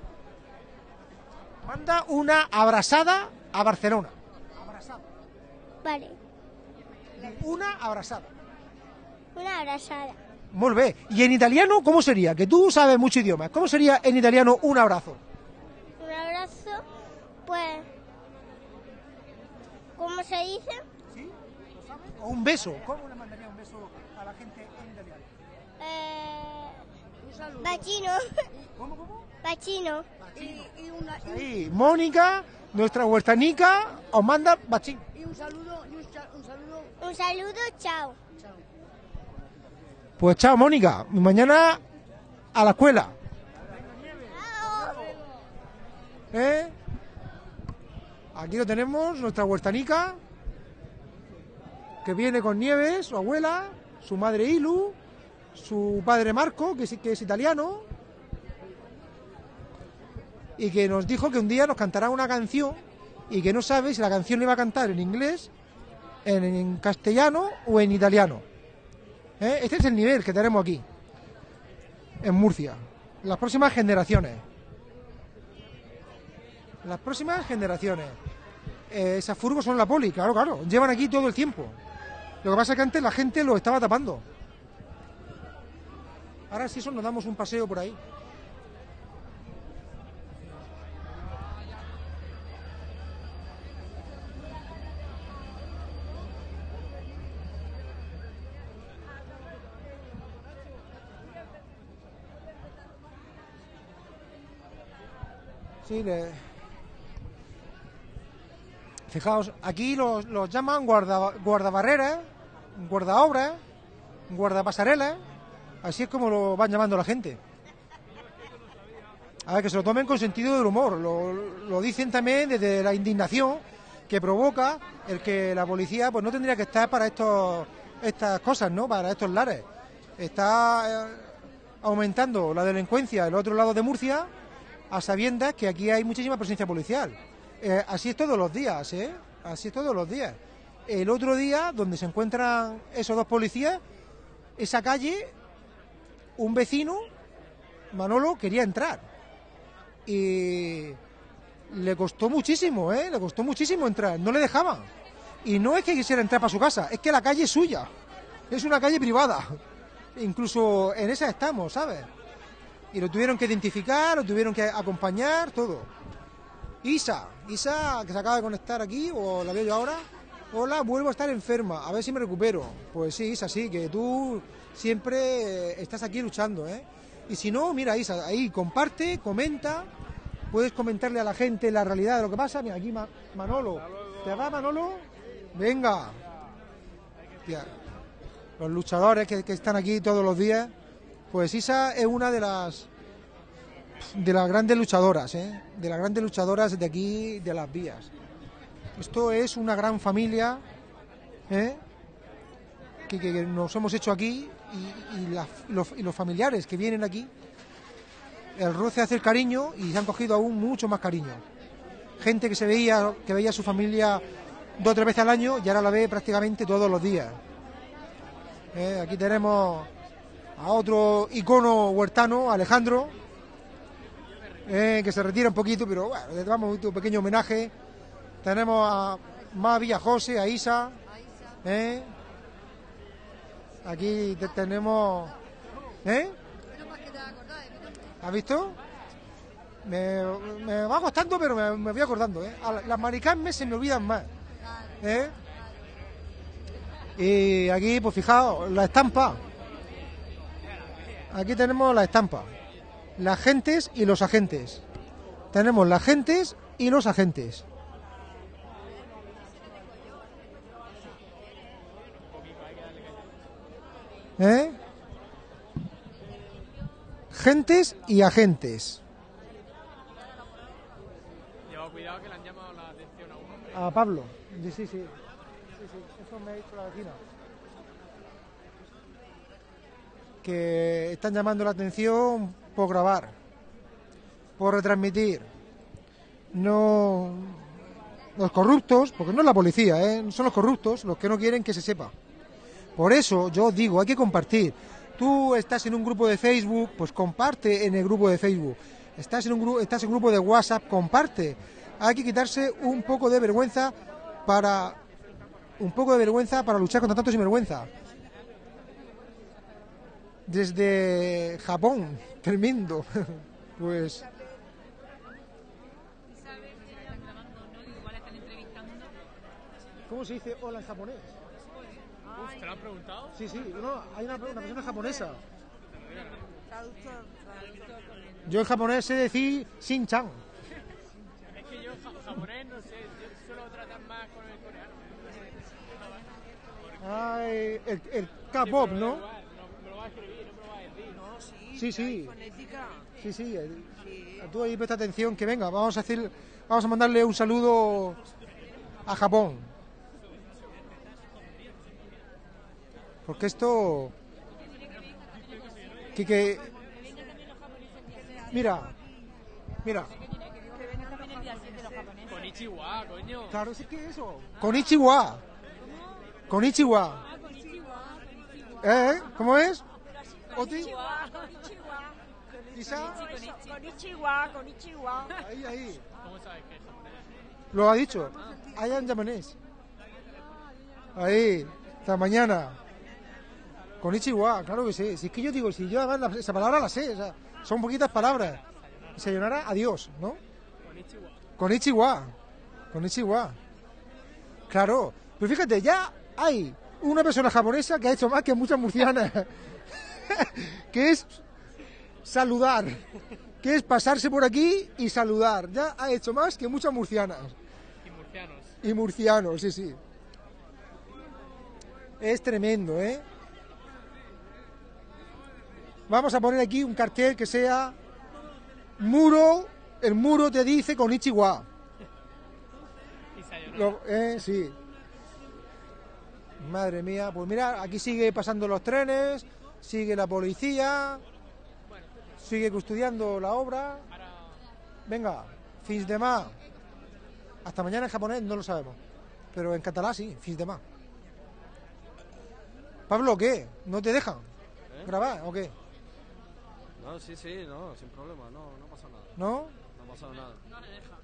[SPEAKER 1] manda una abrazada a Barcelona. Abrazada.
[SPEAKER 7] Vale.
[SPEAKER 1] Una abrazada.
[SPEAKER 7] Una abrazada.
[SPEAKER 1] Muy bien. ¿Y en italiano cómo sería? Que tú sabes mucho idiomas. ¿Cómo sería en italiano un abrazo?
[SPEAKER 7] Un abrazo, pues... ¿Cómo se dice?
[SPEAKER 1] ¿Sí? ¿Lo sabes? O un beso. ¿Cómo le mandaría un beso a la gente en italiano?
[SPEAKER 7] Eh...
[SPEAKER 2] Un saludo.
[SPEAKER 7] Bacino.
[SPEAKER 1] ¿Cómo, cómo?
[SPEAKER 7] Bacino.
[SPEAKER 2] Y, y, una, y,
[SPEAKER 1] Ahí, Mónica, nuestra huertanica, os manda bachín.
[SPEAKER 2] y un saludo, y un, cha- un saludo.
[SPEAKER 7] Un saludo, chao.
[SPEAKER 2] Chao.
[SPEAKER 1] Pues chao, Mónica. Mañana a la escuela.
[SPEAKER 7] Chao.
[SPEAKER 1] ¿Eh? Aquí lo tenemos, nuestra huertanica, que viene con Nieves, su abuela, su madre Ilu, su padre Marco, que es, que es italiano, y que nos dijo que un día nos cantará una canción y que no sabe si la canción le iba a cantar en inglés, en, en castellano o en italiano. ¿Eh? Este es el nivel que tenemos aquí, en Murcia. Las próximas generaciones. Las próximas generaciones. Eh, esas furgos son la poli, claro, claro. Llevan aquí todo el tiempo. Lo que pasa es que antes la gente lo estaba tapando. Ahora sí, eso nos damos un paseo por ahí. Sí, le... Fijaos, aquí los, los llaman guarda, guardabarreras, guardaobras, guardapasarelas, así es como lo van llamando la gente. A ver, que se lo tomen con sentido del humor, lo, lo dicen también desde la indignación que provoca el que la policía pues no tendría que estar para estos estas cosas, ¿no? Para estos lares. Está eh, aumentando la delincuencia en el otro lado de Murcia, a sabiendas que aquí hay muchísima presencia policial. Eh, así es todos los días, ¿eh? Así es todos los días. El otro día, donde se encuentran esos dos policías, esa calle, un vecino, Manolo, quería entrar. Y le costó muchísimo, ¿eh? Le costó muchísimo entrar, no le dejaban. Y no es que quisiera entrar para su casa, es que la calle es suya. Es una calle privada. Incluso en esa estamos, ¿sabes? Y lo tuvieron que identificar, lo tuvieron que acompañar, todo. Isa, Isa, que se acaba de conectar aquí, o la veo yo ahora. Hola, vuelvo a estar enferma, a ver si me recupero. Pues sí, Isa, sí, que tú siempre estás aquí luchando, ¿eh? Y si no, mira, Isa, ahí comparte, comenta, puedes comentarle a la gente la realidad de lo que pasa. Mira, aquí Ma- Manolo, ¿te va, Manolo? Venga. Tía, los luchadores que, que están aquí todos los días, pues Isa es una de las de las grandes luchadoras, ¿eh? De las grandes luchadoras de aquí, de las vías. Esto es una gran familia, ¿eh? que, que, que nos hemos hecho aquí y, y, la, los, y los familiares que vienen aquí, el roce hace el cariño y se han cogido aún mucho más cariño. Gente que se veía, que veía a su familia dos o tres veces al año y ahora la ve prácticamente todos los días. ¿Eh? Aquí tenemos a otro icono huertano, Alejandro, eh, que se retira un poquito, pero bueno, le damos un pequeño homenaje. Tenemos a más Villajose, a Isa, ¿eh? Aquí te, tenemos, ¿eh? ¿Has visto? Me, me va costando, pero me, me voy acordando, ¿eh? A las maricarmes se me olvidan más, ¿eh? Y aquí, pues fijaos, la estampa. Aquí tenemos la estampa. Las gentes y los agentes. Tenemos las gentes y los agentes. ¿Eh? Gentes y agentes.
[SPEAKER 8] Lleva cuidado que le han llamado la atención a un hombre.
[SPEAKER 1] A Pablo. Sí, sí, sí. Sí, sí. Eso me ha dicho la vecina. Que están llamando la atención por grabar, por retransmitir. No, los corruptos, porque no es la policía, ¿eh? Son los corruptos los que no quieren que se sepa. Por eso yo digo, hay que compartir. Tú estás en un grupo de Facebook, pues comparte en el grupo de Facebook. Estás en un grupo, estás en un grupo de WhatsApp, comparte. Hay que quitarse un poco de vergüenza para un poco de vergüenza para luchar contra tanto sinvergüenza. Desde Japón, tremendo. Pues ¿cómo se dice hola en japonés?
[SPEAKER 8] Uf, ¿te lo han preguntado?
[SPEAKER 1] Sí, sí, no, hay una, una persona japonesa. Yo en japonés sé decir Shin-chan.
[SPEAKER 8] Es que yo ja- japonés no sé, yo suelo tratar más con el coreano.
[SPEAKER 1] Ay, el, el K-pop,
[SPEAKER 8] Sí, pero da
[SPEAKER 1] ¿no?
[SPEAKER 8] igual, no me lo va a escribir, no me lo va a decir.
[SPEAKER 2] No, sí.
[SPEAKER 1] Sí, sí.
[SPEAKER 2] hay fonética.
[SPEAKER 1] Sí, sí. el-
[SPEAKER 2] Sí.
[SPEAKER 1] Tú ahí presta atención, que venga, vamos a hacer, vamos a mandarle un saludo a Japón. Porque esto... Que, que... Mira, mira.
[SPEAKER 8] Konnichiwa, coño.
[SPEAKER 1] Claro, sí que eso. Konnichiwa. Konnichiwa. ¿Eh? ¿Cómo es? Oti. Isa.
[SPEAKER 9] Konnichiwa, konnichiwa.
[SPEAKER 1] Ahí, ahí.
[SPEAKER 8] ¿Cómo sabes que es japonés?
[SPEAKER 1] Lo ha dicho. I am japonés. Ahí. Hasta mañana. Konnichiwa, claro que sí. Si es que yo digo, si yo además la- esa palabra la sé, o sea, son poquitas palabras. Sayonara, adiós, ¿no?
[SPEAKER 8] Konnichiwa.
[SPEAKER 1] Konnichiwa. Konnichiwa. Claro. Pero fíjate, ya hay una persona japonesa que ha hecho más que muchas murcianas. Que es saludar. Que es pasarse por aquí y saludar. Ya ha hecho más que muchas murcianas.
[SPEAKER 8] Y murcianos.
[SPEAKER 1] Y murcianos, sí, sí. Es tremendo, ¿eh? Vamos a poner aquí un cartel que sea muro, el muro te dice Konnichiwa.
[SPEAKER 8] Y sayonara.
[SPEAKER 1] Lo- eh, sí. Madre mía, pues mira, aquí sigue pasando los trenes, sigue la policía, sigue custodiando la obra. Venga, fins de mà. Hasta mañana en japonés no lo sabemos, pero en catalán sí, fins de mà. Pablo, ¿qué? ¿No te dejan grabar o qué?
[SPEAKER 10] No, sí, sí, no, sin problema, no, no pasa nada.
[SPEAKER 1] ¿No?
[SPEAKER 10] No ha pasado nada.
[SPEAKER 8] No le deja.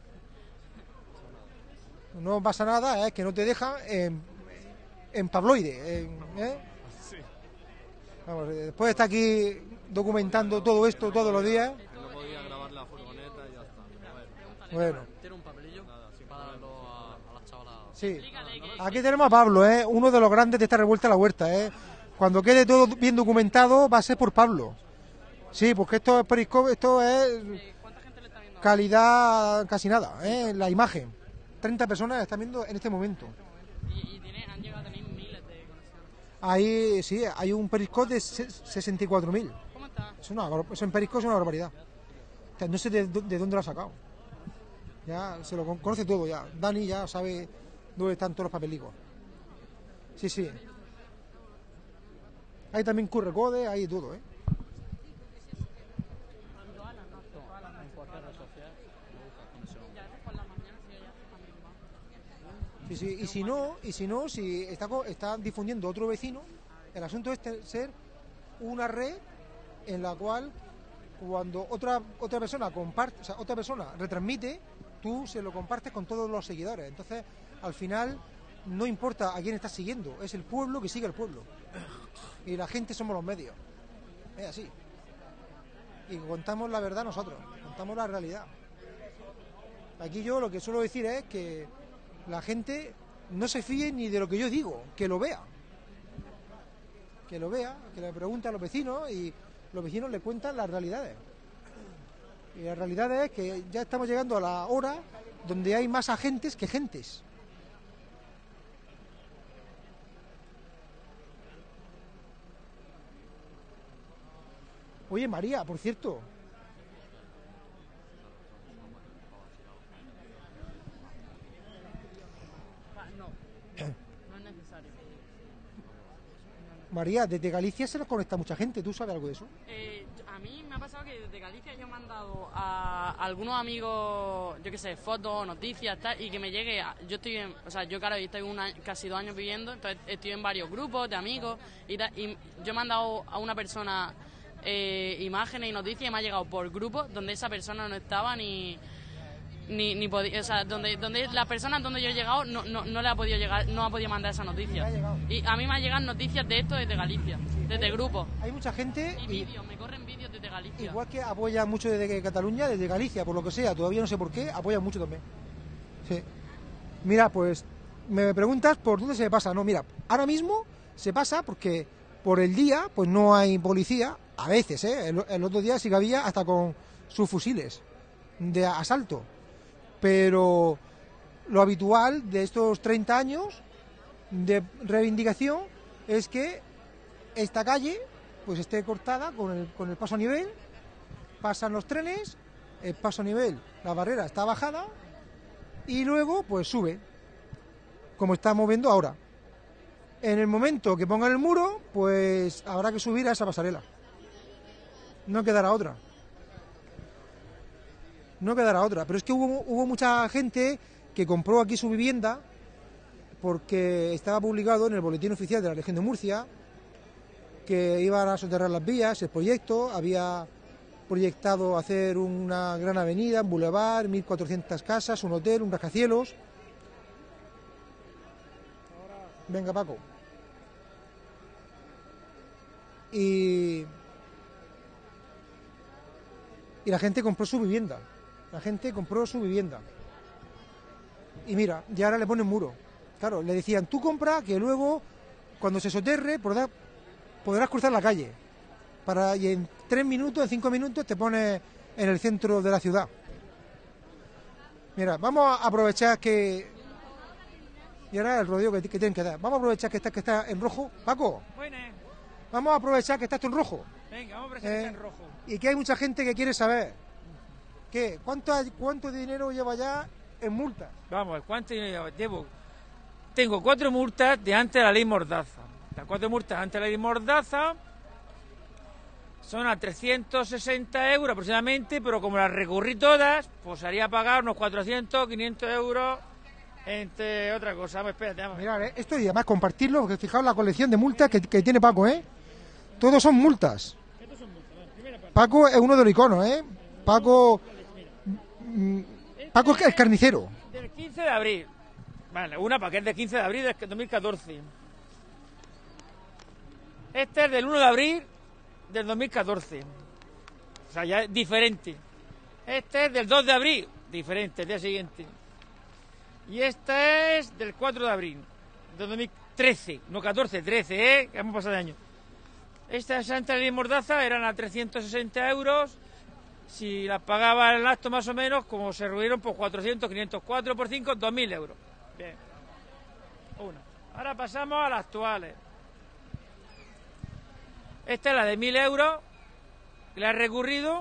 [SPEAKER 1] No pasa nada, es que no te dejan en, en Pabloide. en- ¿eh?
[SPEAKER 8] Sí.
[SPEAKER 1] Vamos, eh, después de estar aquí documentando todo esto todos los días.
[SPEAKER 10] Que no podía grabar la furgoneta y ya está. A ver.
[SPEAKER 1] Bueno,
[SPEAKER 10] ¿Tiene un papelillo? Nada, sin para darlo a, a las chavalas.
[SPEAKER 1] sí. Aquí tenemos a Pablo, ¿eh? Uno de los grandes de esta revuelta a la huerta, ¿eh? Cuando quede todo bien documentado va a ser por Pablo. Sí, porque esto es Periscope, esto es
[SPEAKER 8] ¿Cuánta gente le está viendo?
[SPEAKER 1] calidad casi nada, ¿eh? La imagen. treinta personas están viendo en este momento.
[SPEAKER 8] Y, y tiene, han llegado a tener miles de conexiones.
[SPEAKER 1] Ahí, sí, hay un Periscope de se- sesenta y cuatro mil.
[SPEAKER 8] ¿Cómo está?
[SPEAKER 1] Es una, bar- eso en Periscope es una barbaridad. O sea, no sé de, de dónde lo ha sacado. Ya se lo con- conoce todo ya. Dani ya sabe dónde están todos los papelicos. Sí, sí. Hay también Q R code, hay todo, ¿eh? Sí, sí. Y si no, y si no, si está, co- está difundiendo otro vecino, el asunto es te- ser una red en la cual cuando otra otra persona comparte, o sea, otra persona retransmite, tú se lo compartes con todos los seguidores. Entonces, al final no importa a quién estás siguiendo, es el pueblo que sigue al pueblo. Y la gente somos los medios. Es así. Y contamos la verdad nosotros, contamos la realidad. Aquí yo lo que suelo decir es que la gente no se fíe ni de lo que yo digo, que lo vea. Que lo vea, que le pregunte a los vecinos y los vecinos le cuentan las realidades. Y la realidad es que ya estamos llegando a la hora donde hay más agentes que gentes. Oye, María, por cierto.
[SPEAKER 11] No, no es necesario.
[SPEAKER 1] María, desde Galicia se nos conecta mucha gente, ¿tú sabes algo de eso?
[SPEAKER 11] Eh, a mí me ha pasado que desde Galicia yo he mandado a algunos amigos, yo qué sé, fotos, noticias, tal, y que me llegue, a, yo estoy en, o sea, yo claro, estoy un año, casi dos años viviendo, entonces estoy en varios grupos de amigos, y, tal, y yo he mandado a una persona eh, imágenes y noticias y me ha llegado por grupos donde esa persona no estaba ni... Ni, ni podía, o sea, donde, donde la persona donde yo he llegado no, no, no le ha podido llegar, no ha podido mandar esa noticia. Y a mí me llegan noticias de esto desde Galicia, desde grupos.
[SPEAKER 1] Hay mucha gente
[SPEAKER 11] y,
[SPEAKER 1] y
[SPEAKER 11] vídeos, me corren vídeos desde Galicia.
[SPEAKER 1] Igual que apoya mucho desde Cataluña, desde Galicia, por lo que sea, todavía no sé por qué, apoyan mucho también. Sí. Mira, pues me preguntas por dónde se pasa. No, mira, ahora mismo se pasa porque por el día pues no hay policía, a veces, ¿eh? El, el otro día sí que había hasta con sus fusiles de asalto. Pero lo habitual de estos treinta años de reivindicación es que esta calle pues esté cortada con el, con el paso a nivel, pasan los trenes, el paso a nivel, la barrera está bajada y luego pues sube, como estamos viendo ahora. En el momento que pongan el muro, pues habrá que subir a esa pasarela. No quedará otra. No quedará otra, pero es que hubo, hubo mucha gente que compró aquí su vivienda porque estaba publicado en el boletín oficial de la Región de Murcia que iban a soterrar las vías, el proyecto, había proyectado hacer una gran avenida, un bulevar, mil cuatrocientas casas, un hotel, un rascacielos. Venga, Paco. Y, y la gente compró su vivienda. La gente compró su vivienda. Y mira, ya ahora le ponen muro. Claro, le decían, tú compra que luego, cuando se soterre, podrás, podrás cruzar la calle. Para, y en tres minutos, en cinco minutos, te pones en el centro de la ciudad. Mira, vamos a aprovechar que... Y ahora el rodeo que, que tienen que dar. Vamos a aprovechar que está, que está en rojo. Paco.
[SPEAKER 12] Buenas.
[SPEAKER 1] Vamos a aprovechar que está esto en rojo.
[SPEAKER 12] Venga, vamos a aprovechar
[SPEAKER 1] Eh,
[SPEAKER 12] que está en rojo.
[SPEAKER 1] Y que hay mucha gente que quiere saber. ¿Qué? ¿Cuánto, cuánto dinero lleva ya en multas?
[SPEAKER 12] Vamos, ¿cuánto dinero llevo? Tengo cuatro multas de antes de la ley Mordaza. Las cuatro multas antes de la ley Mordaza son a trescientos sesenta euros aproximadamente, pero como las recurrí todas, pues haría pagar unos cuatrocientos, quinientos euros, entre otra cosa. Vamos, espérate, vamos.
[SPEAKER 1] Mirad, ¿eh? Esto y además compartirlo, porque fijaos la colección de multas que, que tiene Paco, ¿eh? Todos son multas. Paco es uno de los iconos, ¿eh? Paco... mm, Paco es el carnicero.
[SPEAKER 12] Del quince de abril. Vale, una para que es del quince de abril del dos mil catorce. Este es del uno de abril del dos mil catorce. O sea, ya es diferente. Este es del dos de abril, diferente, el día siguiente. Y este es del cuatro de abril del dos mil trece, no catorce, trece, ¿eh? Que hemos pasado de año. Esta Santa Ley Mordaza eran a trescientos sesenta euros. Si las pagaba el acto más o menos, como se redujeron por cuatrocientos, quinientos, cuatro por cinco, dos mil euros. Bien. Una. Ahora pasamos a las actuales. Esta es la de mil euros, que la he recurrido.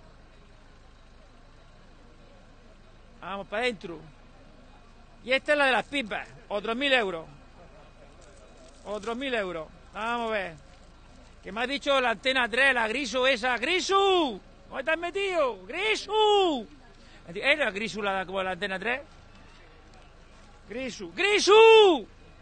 [SPEAKER 12] Vamos para adentro. Y esta es la de las pipas, otros mil euros. Otros mil euros. Vamos a ver. Que me ha dicho la antena tres, la Grisu esa. ¡Grisu! ¿Cómo estás metido? ¡Grisu! ¿Era Grisu la como la antena tres? ¡Grisu! ¡Grisu!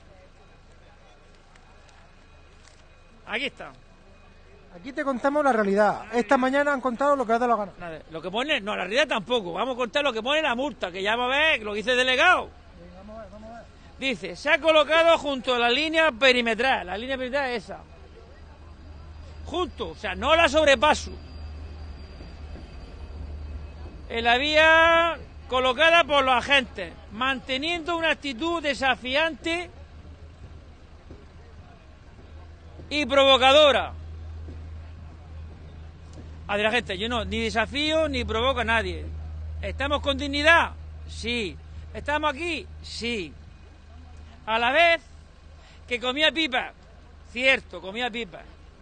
[SPEAKER 12] Aquí está.
[SPEAKER 1] Aquí te contamos la realidad. Esta mañana han contado lo que ha dado la gana.
[SPEAKER 12] Nada, lo que pone, no, la realidad tampoco. Vamos a contar lo que pone la multa, que ya vamos a ver lo que dice el delegado.
[SPEAKER 1] Venga, vamos a ver, vamos a ver.
[SPEAKER 12] Dice, se ha colocado junto a la línea perimetral. La línea perimetral es esa. Junto, o sea, no la sobrepaso. En la vía colocada por los agentes, manteniendo una actitud desafiante y provocadora. A ver, la gente, yo no, ni desafío ni provoco a nadie. Estamos con dignidad, Sí. ¿Estamos aquí? Sí. A la vez que comía pipa. Cierto, comía pipa.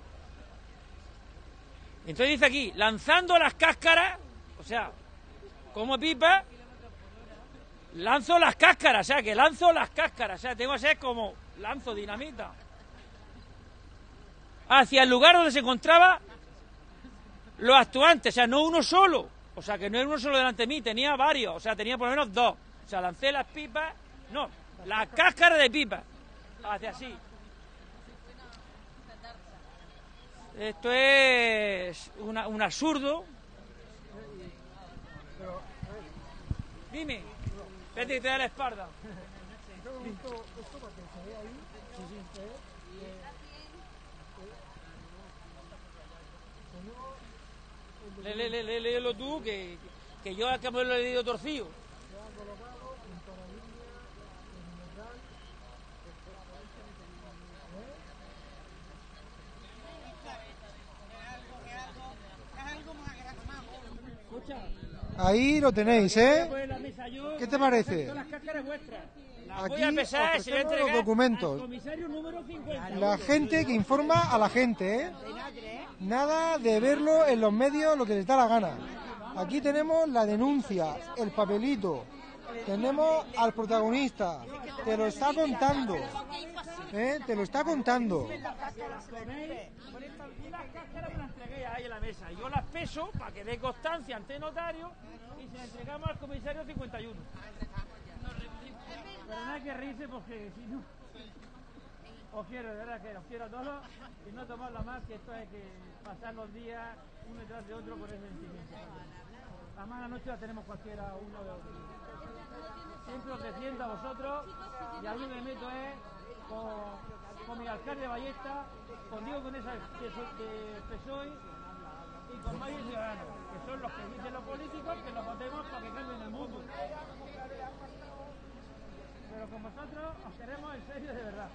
[SPEAKER 12] Entonces dice aquí, lanzando las cáscaras, o sea, como pipa, lanzo las cáscaras, o sea, que lanzo las cáscaras, o sea, tengo que ser como, lanzo dinamita. Hacia el lugar donde se encontraba los actuantes, o sea, no uno solo, o sea, que no era uno solo delante de mí, tenía varios, o sea, tenía por lo menos dos. O sea, lancé las pipas, no, las cáscaras de pipa, hacia así. Esto es una, un absurdo. Dime, vete que te da la espalda. Le, le, le, le, léelo tú, que, que yo acá me lo he leído torcido.
[SPEAKER 1] Ahí lo tenéis, ¿eh? ¿Qué te parece? Aquí ofrecemos los documentos. La gente que informa a la gente, ¿eh? Nada de verlo en los medios lo que les da la gana. Aquí tenemos la denuncia, el papelito, tenemos al protagonista, te lo está contando, ¿eh? Te lo está contando.
[SPEAKER 12] Las cáscaras me las entregué ahí en la mesa. Yo las peso para que dé constancia ante notario y se las entregamos al comisario cincuenta y uno. Pero no hay que reírse porque si no... Os quiero, de verdad que os quiero a todos y no tomarla más, que esto hay que pasar los días uno detrás de otro con ese sentimiento. La mala noche la tenemos cualquiera uno de otro. Siempre os defiendo a vosotros y a mí me meto es con, con mi alcalde Ballesta, con Diego con esa de, de P S O E y con Mayo Ciudadanos, que son los que dicen los políticos que los votemos para que cambien el mundo. Pero con vosotros os queremos en serio de verdad.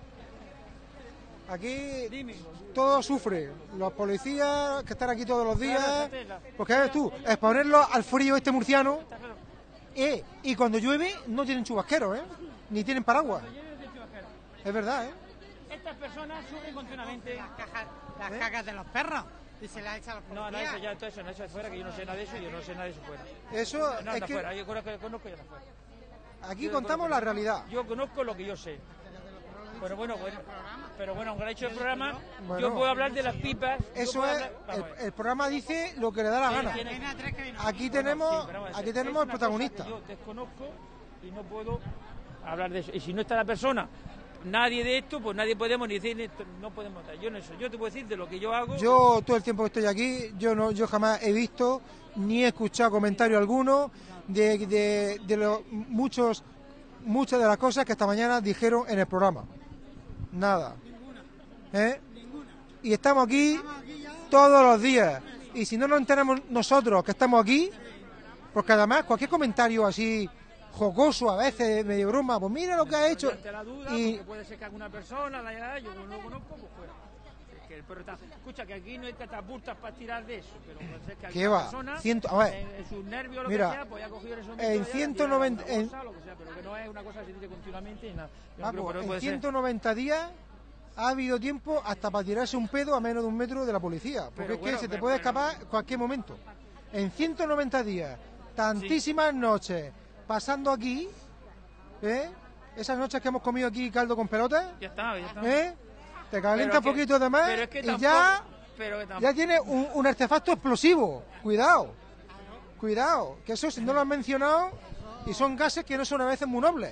[SPEAKER 1] Aquí todo sufre, los policías que están aquí todos los días, porque ves tú, exponerlos al frío este murciano, eh, y cuando llueve no tienen chubasqueros, ¿eh? Ni tienen paraguas. Es verdad, ¿eh?
[SPEAKER 12] Estas personas sufren continuamente.
[SPEAKER 13] Las cajas, las ¿Eh? cagas de los perros. Y se las echa a los policías.
[SPEAKER 12] No, no, eso ya, todo eso, no, eso es fuera, que yo no sé nada de eso y yo no sé nada de eso fuera.
[SPEAKER 1] Eso
[SPEAKER 12] no,
[SPEAKER 1] es
[SPEAKER 12] no
[SPEAKER 1] que...
[SPEAKER 12] fuera, yo conozco, conozco ya no fuera.
[SPEAKER 1] Aquí
[SPEAKER 12] yo
[SPEAKER 1] contamos
[SPEAKER 12] conozco,
[SPEAKER 1] la realidad.
[SPEAKER 12] Yo conozco lo que yo sé. Pero bueno, bueno, pero bueno, aunque ha hecho el programa,
[SPEAKER 1] bueno,
[SPEAKER 12] yo puedo hablar de las pipas.
[SPEAKER 1] Eso es, el, el programa dice lo que le da la sí, gana. Tiene, aquí tenemos, sí, vamos, aquí tenemos el protagonista.
[SPEAKER 12] Yo desconozco y no puedo hablar de eso. Y si no está la persona, nadie de esto, pues nadie podemos ni decir esto, no podemos estar. Yo no eso, yo te puedo decir de lo que yo hago.
[SPEAKER 1] Yo todo el tiempo que estoy aquí, yo no, yo jamás he visto ni he escuchado comentario alguno de, de, de los muchos, muchas de las cosas que esta mañana dijeron en el programa. Nada. ¿Eh? Y estamos aquí todos los días. Y si no nos enteramos nosotros que estamos aquí, porque además cualquier comentario así jocoso, a veces medio broma, pues mira lo que ha hecho.
[SPEAKER 12] La duda, y puede ser que alguna persona, la edad, yo no lo conozco, pues fuera. Que el perro está... Escucha, que aquí no hay catapultas para tirar de eso, pero puede ser que
[SPEAKER 1] ¿qué va?
[SPEAKER 12] Persona,
[SPEAKER 1] Ciento... A ver,
[SPEAKER 12] en, en sus nervios lo
[SPEAKER 1] mira,
[SPEAKER 12] que sea, pues ha cogido esos
[SPEAKER 1] en ciento noventa...
[SPEAKER 12] En... Cosa, lo que sea, pero que no es una cosa que se dice continuamente y nada.
[SPEAKER 1] Ah, pues, en ciento noventa ser. días ha habido tiempo hasta para tirarse un pedo a menos de un metro de la policía, porque pero es bueno, que se te puede bueno. escapar cualquier momento. En ciento noventa días, tantísimas sí. noches pasando aquí, ¿eh? Esas noches que hemos comido aquí caldo con pelotas,
[SPEAKER 12] ya está, ya está.
[SPEAKER 1] ¿eh? Te calienta un poquito
[SPEAKER 12] que,
[SPEAKER 1] de más
[SPEAKER 12] es que
[SPEAKER 1] y
[SPEAKER 12] tampoco,
[SPEAKER 1] ya,
[SPEAKER 12] pero
[SPEAKER 1] ya tiene un, un artefacto explosivo. Cuidado, cuidado, que eso si no lo han mencionado, y son gases que no son a veces muy nobles.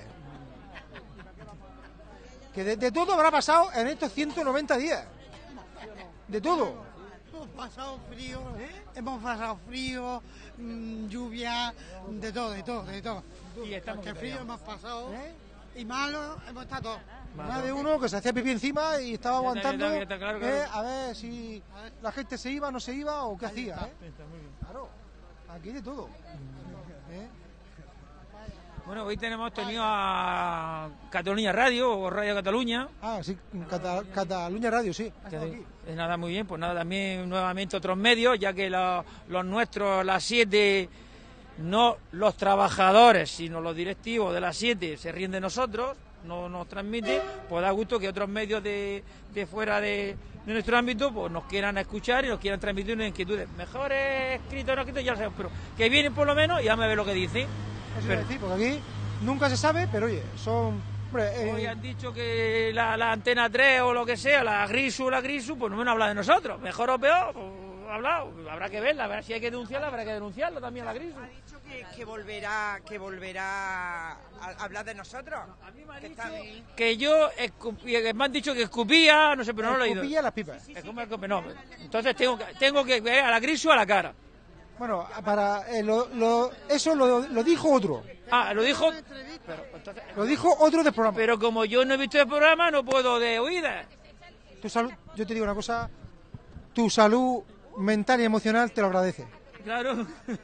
[SPEAKER 1] Que de, de todo habrá pasado en estos ciento noventa días. De todo.
[SPEAKER 13] Hemos pasado frío, ¿eh? hemos pasado frío, mmm, lluvia, de todo, de todo, de todo.
[SPEAKER 12] Y estamos
[SPEAKER 13] que frío hemos pasado, ¿eh? Y malo hemos estado todos.
[SPEAKER 1] Más de uno que se hacía pipí encima y estaba aguantando eh, a ver si la gente se iba, no se iba o qué hacía. ¿eh? Claro, aquí de todo. ¿Eh?
[SPEAKER 12] Bueno, hoy tenemos tenido a Cataluña Radio o Radio Cataluña.
[SPEAKER 1] Ah, sí, Cata, Cataluña Radio, sí.
[SPEAKER 12] Es nada, muy bien, pues nada, también nuevamente otros medios, ya que los, los nuestros, las siete, no los trabajadores, sino los directivos de las siete se ríen de nosotros, no nos transmite, pues da gusto que otros medios de, de fuera de, de nuestro ámbito pues nos quieran escuchar y nos quieran transmitir unas inquietudes. Mejor escrito o no escrito, ya lo sabemos, pero que vienen por lo menos y ya me ve lo que dicen.
[SPEAKER 1] Eso es decir, porque aquí nunca se sabe, pero oye, son... Hombre, eh...
[SPEAKER 12] Hoy han dicho que la, la Antena tres o lo que sea, la Grisu o la Grisu, pues no me han hablado de nosotros, mejor o peor, pues hablado, habrá que verla, a ver si hay que denunciarla, habrá que denunciarlo también a la Grisu.
[SPEAKER 14] Ha dicho que, que volverá que volverá a hablar de nosotros. A mí me ha dicho
[SPEAKER 12] que yo escupía, me han dicho que escupía, no sé, pero no lo he oído.
[SPEAKER 1] Escupía las pipas.
[SPEAKER 12] Sí, sí, sí, sí. No, entonces tengo que, tengo que ver a la Grisu a la cara.
[SPEAKER 1] Bueno, para eh, lo, lo, eso lo, lo dijo otro.
[SPEAKER 12] Ah, lo dijo... Pero,
[SPEAKER 1] entonces, lo dijo otro del programa.
[SPEAKER 12] Pero como yo no he visto el programa, no puedo de oídas.
[SPEAKER 1] Tu salud, yo te digo una cosa, tu salud mental y emocional te lo agradece.
[SPEAKER 12] Claro,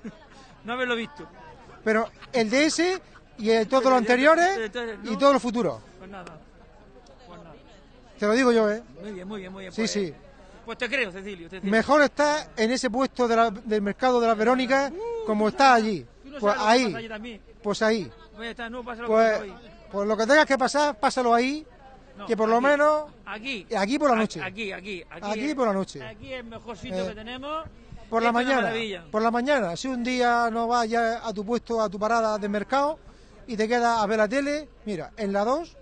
[SPEAKER 12] no haberlo visto.
[SPEAKER 1] Pero el de ese y el, todos los anteriores y todos los futuros.
[SPEAKER 12] Pues nada, pues nada.
[SPEAKER 1] Te lo digo yo, ¿eh?
[SPEAKER 12] Muy bien, muy bien, muy bien.
[SPEAKER 1] Sí,
[SPEAKER 12] pues,
[SPEAKER 1] sí.
[SPEAKER 12] Pues te creo, Cecilio. Cecilio.
[SPEAKER 1] Mejor está en ese puesto de la, del mercado de las Verónicas uh, como está allí.
[SPEAKER 12] No
[SPEAKER 1] pues ahí.
[SPEAKER 12] allí
[SPEAKER 1] pues ahí.
[SPEAKER 12] Está, no, pasa lo
[SPEAKER 1] pues,
[SPEAKER 12] que
[SPEAKER 1] pues lo que tengas que pasar, pásalo ahí. No, que por
[SPEAKER 12] aquí,
[SPEAKER 1] lo menos...
[SPEAKER 12] Aquí.
[SPEAKER 1] Aquí por la noche.
[SPEAKER 12] Aquí, aquí. Aquí,
[SPEAKER 1] aquí
[SPEAKER 12] es,
[SPEAKER 1] por la noche.
[SPEAKER 12] Aquí es el mejor sitio eh, que tenemos.
[SPEAKER 1] Por la mañana. Por la mañana. Si un día no vas ya a tu puesto, a tu parada de mercado y te quedas a ver la tele, mira, en la dos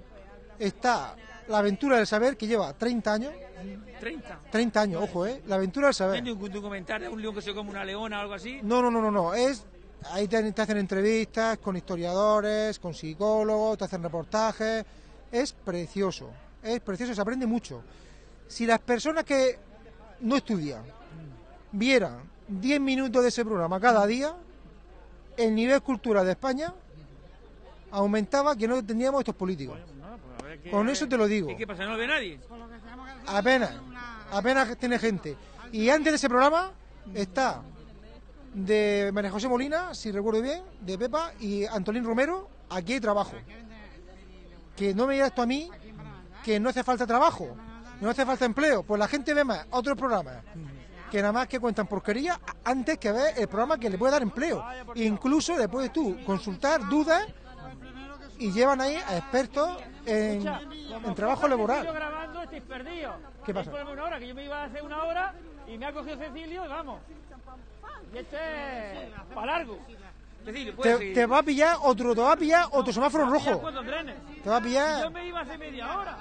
[SPEAKER 1] está La Aventura del Saber, que lleva treinta años.
[SPEAKER 12] ¿treinta?
[SPEAKER 1] treinta años, ojo, ¿eh? La Aventura del Saber.
[SPEAKER 12] ¿No hay un documental de un león que se come una leona o algo así?
[SPEAKER 1] No, no, no, no, no. Es... Ahí te, te hacen entrevistas con historiadores, con psicólogos, te hacen reportajes. Es precioso, es precioso, se aprende mucho. Si las personas que no estudian vieran diez minutos de ese programa cada día, el nivel cultural de España aumentaba, que no tendríamos estos políticos. Con eso te lo digo.
[SPEAKER 12] ¿Y qué pasa? ¿No lo ve nadie?
[SPEAKER 1] Apenas, apenas tiene gente. Y antes de ese programa está de María José Molina, si recuerdo bien, de Pepa, y Antolín Romero, aquí hay trabajo. Que no me digas tú a mí que no hace falta trabajo, no hace falta empleo. Pues la gente ve más otros programas que nada más que cuentan porquería antes que ver el programa que le puede dar empleo. Incluso le puedes tú consultar dudas y llevan ahí a expertos en, en trabajo laboral.
[SPEAKER 12] Yo grabando estáis perdidos.
[SPEAKER 1] ¿Qué pasa?
[SPEAKER 12] Una hora, que yo me iba a hacer una hora y me ha cogido Cecilio y vamos. Y este es para largo. Cecilio,
[SPEAKER 1] te, te va a pillar otro, te va a pillar otro semáforo rojo. Te va a pillar.
[SPEAKER 12] Yo me iba hace media hora.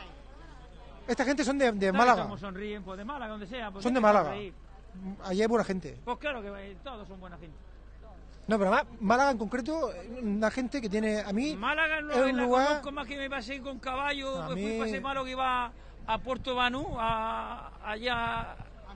[SPEAKER 1] Esta gente son de, de Málaga.
[SPEAKER 12] Como sonríen, pues de Málaga, donde sea.
[SPEAKER 1] Son de Málaga. Allí hay buena gente.
[SPEAKER 12] Pues claro que todos son buena gente.
[SPEAKER 1] No, pero además, Málaga en concreto, una gente que tiene, a mí...
[SPEAKER 12] Málaga no es un lugar... Conozco más que me pasé con caballo, pues mí... fui pasé malo que iba a Puerto Banú, a, allá...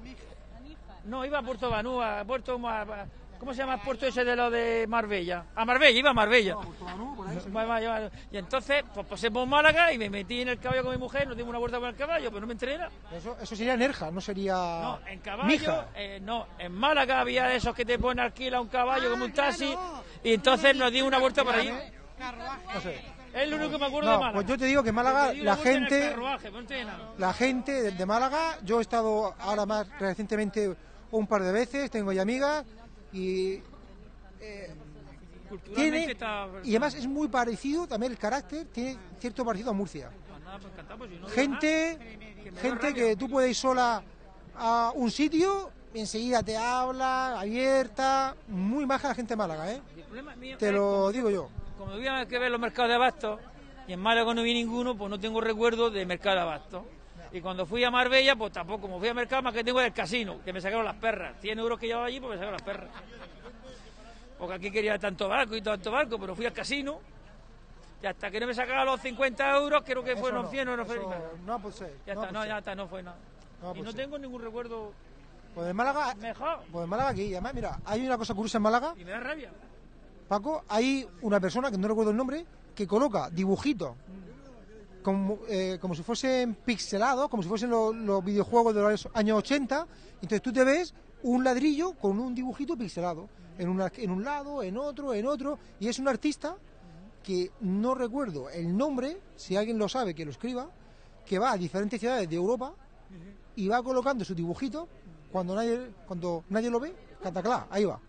[SPEAKER 12] No, iba a Puerto Banú, a Puerto... A, ¿cómo se llama el puerto ese de lo de Marbella? A Marbella, iba a Marbella. No, Puerto Banú, por ahí. Y entonces, pues pasé por Málaga y me metí en el caballo con mi mujer, nos dimos una vuelta por el caballo, pero no me enteré nada.
[SPEAKER 1] Eso, eso sería Nerja, no sería...
[SPEAKER 12] No, en caballo, eh, no, en Málaga había de esos que te ponen alquila un caballo ah, como un taxi, claro. Y entonces nos dimos una vuelta por ahí.
[SPEAKER 1] No sé.
[SPEAKER 12] Es lo único que me acuerdo
[SPEAKER 1] no,
[SPEAKER 12] de Málaga.
[SPEAKER 1] Pues yo te digo que Málaga, la gente...
[SPEAKER 12] Carruaje, no
[SPEAKER 1] la gente de, de Málaga, yo he estado ahora más recientemente un par de veces, tengo ya amigas y... Eh, tiene, está... y además es muy parecido también el carácter, tiene cierto parecido a Murcia.
[SPEAKER 12] Pues nada, pues encantado, pues si no
[SPEAKER 1] gente que, gente que tú puedes ir sola a un sitio, enseguida te habla, abierta, muy maja la gente de Málaga, ¿eh? Te lo digo yo.
[SPEAKER 12] Como había que ver los mercados de abasto y en Málaga no vi ninguno, pues no tengo recuerdo de mercado de abasto. Y cuando fui a Marbella, pues tampoco, como fui a mercado, más que tengo del casino, que me sacaron las perras. cien euros que llevaba allí, pues me sacaron las perras. Porque aquí quería tanto barco y tanto barco, pero fui al casino y hasta que no me sacaban los cincuenta euros, creo que fueron
[SPEAKER 1] no,
[SPEAKER 12] cien o no fue.
[SPEAKER 1] No, pues sí.
[SPEAKER 12] Ya
[SPEAKER 1] no,
[SPEAKER 12] está,
[SPEAKER 1] pues
[SPEAKER 12] no,
[SPEAKER 1] sí.
[SPEAKER 12] ya está, no fue nada. No, pues y no sí. Tengo ningún recuerdo.
[SPEAKER 1] Pues en Málaga.
[SPEAKER 12] Mejor.
[SPEAKER 1] Pues en Málaga aquí, y además, mira, hay una cosa curiosa en Málaga.
[SPEAKER 12] Y me da rabia.
[SPEAKER 1] Paco, hay una persona, que no recuerdo el nombre, que coloca dibujitos como, eh, como si fuesen pixelados, como si fuesen los, los videojuegos de los años ochenta. Entonces tú te ves un ladrillo con un dibujito pixelado, en, una, en un lado, en otro, en otro, y es un artista que no recuerdo el nombre, si alguien lo sabe que lo escriba, que va a diferentes ciudades de Europa y va colocando sus dibujitos, cuando nadie, cuando nadie lo ve, cataclá, ahí va.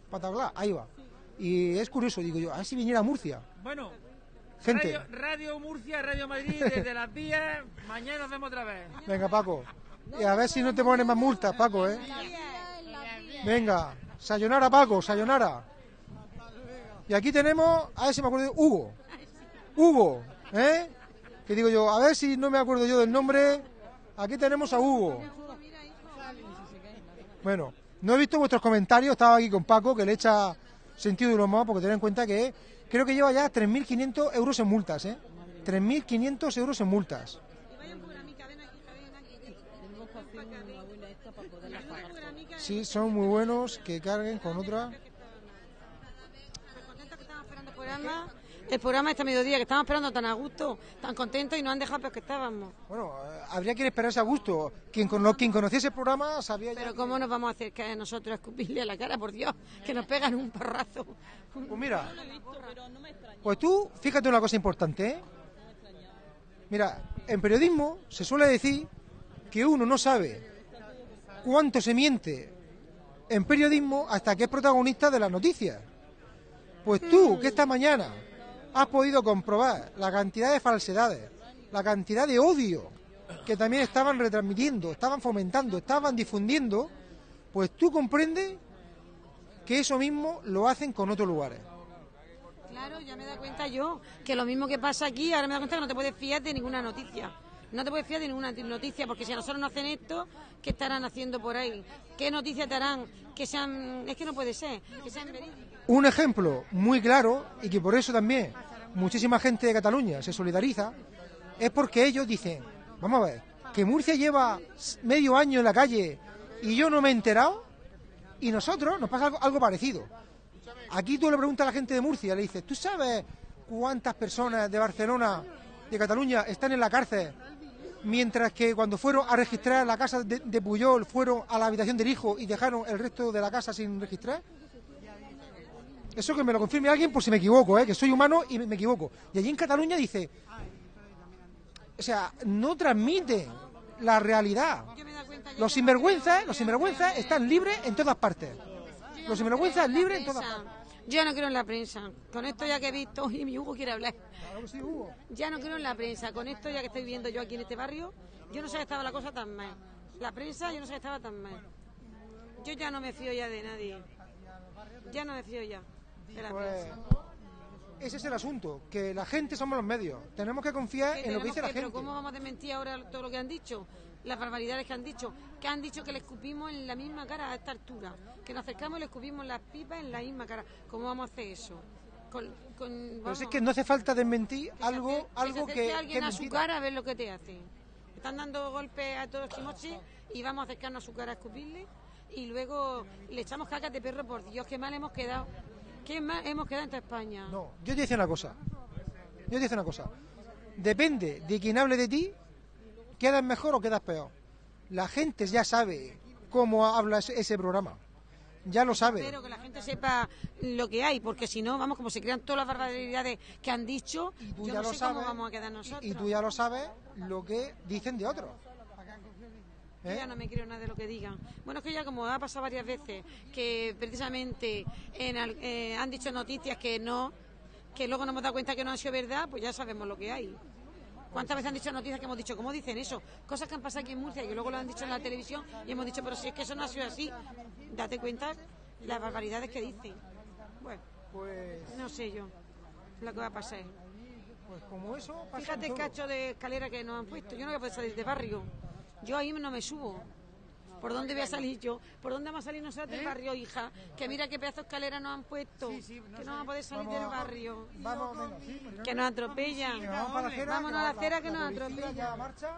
[SPEAKER 1] Pataglá, ahí va. Y es curioso, digo yo, a ver si viniera a Murcia.
[SPEAKER 12] Bueno,
[SPEAKER 1] gente.
[SPEAKER 12] Radio, Radio Murcia, Radio Madrid, desde las diez, mañana nos vemos otra vez.
[SPEAKER 1] Venga, Paco. Y a ver si no te ponen más multas, Paco, ¿eh? Venga, sayonara, Paco, sayonara. Y aquí tenemos, a ver si me acuerdo, de Hugo. Hugo, ¿eh? Que digo yo, a ver si no me acuerdo yo del nombre. Aquí tenemos a Hugo. Bueno, no he visto vuestros comentarios, estaba aquí con Paco, que le echa sentido de humor, porque tened en cuenta que creo que lleva ya tres mil quinientos euros en multas, ¿eh? tres mil quinientos euros en multas. Sí, son muy buenos, que carguen con otra.
[SPEAKER 15] El programa este mediodía, que estábamos esperando tan a gusto, tan contentos y nos han dejado peor que estábamos.
[SPEAKER 1] Bueno, eh, habría que esperarse a gusto. Quien, con, quien conociese el programa sabía ya.
[SPEAKER 15] Pero ¿cómo nos vamos a hacer que nosotros escupirle a la cara, por Dios? Que nos pegan un porrazo.
[SPEAKER 1] Pues mira, pues tú, fíjate una cosa importante, ¿eh? Mira, en periodismo se suele decir que uno no sabe cuánto se miente en periodismo hasta que es protagonista de las noticias. Pues tú, que esta mañana has podido comprobar la cantidad de falsedades, la cantidad de odio que también estaban retransmitiendo, estaban fomentando, estaban difundiendo, pues tú comprendes que eso mismo lo hacen con otros lugares.
[SPEAKER 15] Claro, ya me he dado cuenta yo que lo mismo que pasa aquí, ahora me he dado cuenta que no te puedes fiar de ninguna noticia. No te puedes fiar de ninguna noticia, porque si a nosotros no hacen esto, ¿qué estarán haciendo por ahí? ¿Qué noticias te harán? Que sean... Es que no puede ser, que sean verídicas.
[SPEAKER 1] Un ejemplo muy claro, y que por eso también muchísima gente de Cataluña se solidariza, es porque ellos dicen, vamos a ver, que Murcia lleva medio año en la calle y yo no me he enterado, y nosotros nos pasa algo, algo parecido. Aquí tú le preguntas a la gente de Murcia, le dices, ¿tú sabes cuántas personas de Barcelona, de Cataluña, están en la cárcel? Mientras que cuando fueron a registrar la casa de, de Puyol, fueron a la habitación del hijo y dejaron el resto de la casa sin registrar. Eso que me lo confirme alguien por si me equivoco, ¿eh? Que soy humano y me, me equivoco. Y allí en Cataluña dice, o sea, no transmiten la realidad. Los sinvergüenzas, los sinvergüenzas están libres en todas partes. Los sinvergüenzas libres en todas partes.
[SPEAKER 15] Yo no creo en la prensa. Con esto ya que he visto, y mi Hugo quiere hablar.
[SPEAKER 1] Claro que sí, Hugo.
[SPEAKER 15] Ya no creo en la prensa. Con esto ya que estoy viendo yo aquí en este barrio, yo no sé que estaba la cosa tan mal. La prensa, yo no sé que estaba tan mal. Yo ya no me fío ya de nadie. Ya no me fío ya de la
[SPEAKER 1] pues,
[SPEAKER 15] prensa.
[SPEAKER 1] Ese es el asunto, que la gente somos los medios. Tenemos que confiar en lo que dice
[SPEAKER 15] que,
[SPEAKER 1] la gente.
[SPEAKER 15] Pero ¿cómo vamos a desmentir ahora todo lo que han dicho? Las barbaridades que han dicho. Que han dicho que le escupimos en la misma cara a esta altura. Que nos acercamos y le escupimos las pipas en la misma cara. ¿Cómo vamos a hacer eso? Con, con,
[SPEAKER 1] Pero es que no hace falta desmentir que algo,
[SPEAKER 15] hace,
[SPEAKER 1] algo
[SPEAKER 15] que...
[SPEAKER 1] que,
[SPEAKER 15] que alguien
[SPEAKER 1] que
[SPEAKER 15] a su cara a ver lo que te hace. Están dando golpes a todos los chimoches y vamos a acercarnos a su cara a escupirle y luego le echamos cacas de perro. Por Dios, qué mal hemos quedado. Qué mal hemos quedado en toda España.
[SPEAKER 1] No, yo te digo una cosa. Yo te digo una cosa. Depende de quien hable de ti, quedas mejor o quedas peor. La gente ya sabe cómo habla ese programa. Ya lo sabe.
[SPEAKER 15] Espero que la gente sepa lo que hay, porque si no, vamos, como se crean todas las barbaridades que han dicho,
[SPEAKER 1] tú
[SPEAKER 15] yo
[SPEAKER 1] ya
[SPEAKER 15] no
[SPEAKER 1] lo
[SPEAKER 15] sé
[SPEAKER 1] sabes,
[SPEAKER 15] cómo vamos a quedar nosotros.
[SPEAKER 1] Y, y tú ya lo sabes lo que dicen de otros.
[SPEAKER 15] ¿Eh? Yo ya no me creo nada de lo que digan. Bueno, es que ya como ha pasado varias veces, que precisamente en, eh, han dicho noticias que no, que luego nos hemos dado cuenta que no han sido verdad, pues ya sabemos lo que hay. ¿Cuántas veces han dicho noticias que hemos dicho, cómo dicen eso? Cosas que han pasado aquí en Murcia y que luego lo han dicho en la televisión y hemos dicho, pero si es que eso no ha sido así, date cuenta las barbaridades que dicen. Bueno,
[SPEAKER 1] pues
[SPEAKER 15] no sé yo lo que va a pasar.
[SPEAKER 1] Pues como eso pasa.
[SPEAKER 15] Fíjate el cacho de escalera que nos han puesto. Yo no voy a poder salir de barrio. Yo ahí no me subo. ¿Por dónde voy a salir yo? ¿Por dónde vamos a salir nosotros del barrio, hija? Que mira qué pedazo de escalera nos han puesto. Sí, sí, no que no vamos a poder salir vamos, del barrio.
[SPEAKER 1] Vamos, venga, sí,
[SPEAKER 15] que nos atropellan.
[SPEAKER 1] Vamos para la acera,
[SPEAKER 15] Vámonos a la acera que nos atropellan.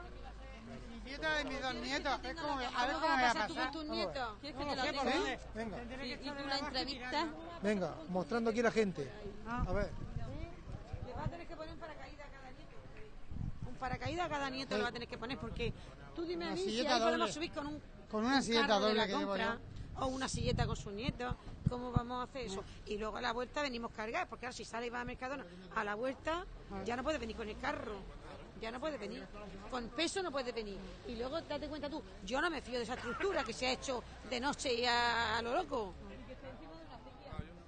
[SPEAKER 13] Mi nieta de mis dos nietos. Es como, a ver
[SPEAKER 15] ¿Cómo
[SPEAKER 13] cómo
[SPEAKER 15] vas a pasar
[SPEAKER 13] va a
[SPEAKER 15] tú
[SPEAKER 13] pasar.
[SPEAKER 15] con tus nietos? ¿Quieres que te lo
[SPEAKER 1] ¿Sí?
[SPEAKER 15] diga?
[SPEAKER 1] Venga.
[SPEAKER 15] ¿Y tú la entrevistas?
[SPEAKER 1] Venga, mostrando aquí a la gente. A ver.
[SPEAKER 15] Le vas a tener que poner un paracaídas a cada nieto. Un paracaídas a cada nieto le va a tener que poner, porque tú dime a mí si ahí podemos subir con un
[SPEAKER 13] Con una silleta
[SPEAKER 15] doble
[SPEAKER 13] doble que llevo yo.
[SPEAKER 15] o una silleta con sus nietos. ¿Cómo vamos a hacer eso? Y luego a la vuelta venimos cargados, porque ahora si sale y va a Mercadona a la vuelta ya no puedes venir con el carro, ya no puedes venir con peso, no puedes venir. Y luego date cuenta tú, yo no me fío de esa estructura que se ha hecho de noche y a, a lo loco.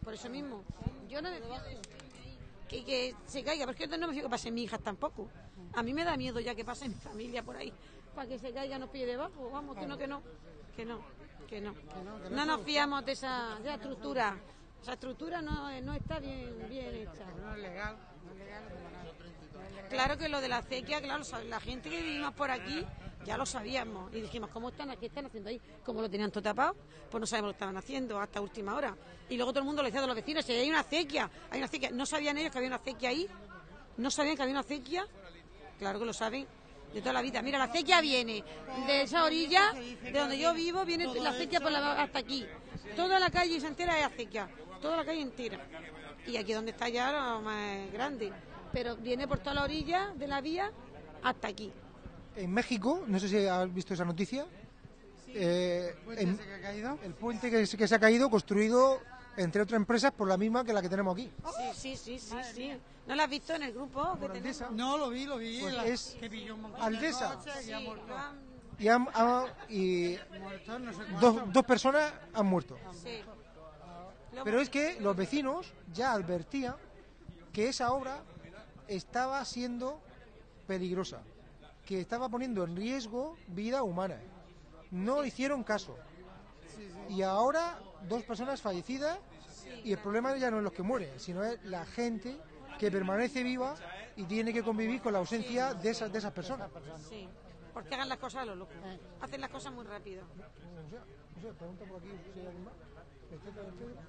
[SPEAKER 15] Por eso mismo. Yo no me fío de que, que se caiga, porque yo no me fío que pasen mis hijas tampoco. A mí me da miedo ya que pase mi familia por ahí, para que se caiga nos pille debajo. Vamos, que no, que no, que no, que no. No nos fiamos de esa, de esa estructura. Esa estructura no, no está bien, bien hecha.
[SPEAKER 13] No es legal, no es legal.
[SPEAKER 15] Claro que lo de la acequia, claro, la gente que vivimos por aquí ya lo sabíamos y dijimos, ¿cómo están aquí? ¿Qué están haciendo ahí? Como lo tenían todo tapado, pues no sabemos lo que estaban haciendo hasta última hora. Y luego todo el mundo le decía a los vecinos, si hay una acequia, hay una acequia. No sabían ellos que había una acequia ahí, no sabían que había una acequia, claro que lo saben de toda la vida. Mira, la acequia viene de esa orilla, de donde yo vivo, viene la acequia por la, hasta aquí. Toda la calle se entera es acequia, toda la calle entera. Y aquí donde está ya lo más grande, pero viene por toda la orilla de la vía hasta aquí.
[SPEAKER 1] En México, no sé si has visto esa noticia, eh,
[SPEAKER 13] ¿El puente
[SPEAKER 1] en-
[SPEAKER 13] ese que ha caído?
[SPEAKER 1] el puente que, se- que se ha caído, construido entre otras empresas por la misma que la que tenemos aquí.
[SPEAKER 15] Sí, sí, sí, sí, sí. ¿No la has visto en el grupo que tenemos?
[SPEAKER 13] No, lo vi, lo vi.
[SPEAKER 1] Pues
[SPEAKER 13] la-
[SPEAKER 1] es
[SPEAKER 13] que pilló un montón
[SPEAKER 1] Aldesa.
[SPEAKER 13] de coches y ha
[SPEAKER 15] Sí,
[SPEAKER 13] muerto.
[SPEAKER 15] lo han-
[SPEAKER 1] Y, han- ha- y
[SPEAKER 13] Muerto, no sé
[SPEAKER 1] dos,
[SPEAKER 13] cuántos.
[SPEAKER 1] dos personas han muerto.
[SPEAKER 15] sí. Lo-
[SPEAKER 1] Pero es que los vecinos ya advertían que esa obra estaba siendo peligrosa, que estaba poniendo en riesgo vida humana. No hicieron caso. Y ahora dos personas fallecidas y el problema ya no es los que mueren, sino es la gente que permanece viva y tiene que convivir con la ausencia de esas, de esas personas.
[SPEAKER 15] Sí, porque hagan las cosas a lo loco. Hacen las cosas muy rápido.
[SPEAKER 1] No sé, no sé, pregunta por aquí si hay alguien más. Etcétera, etcétera.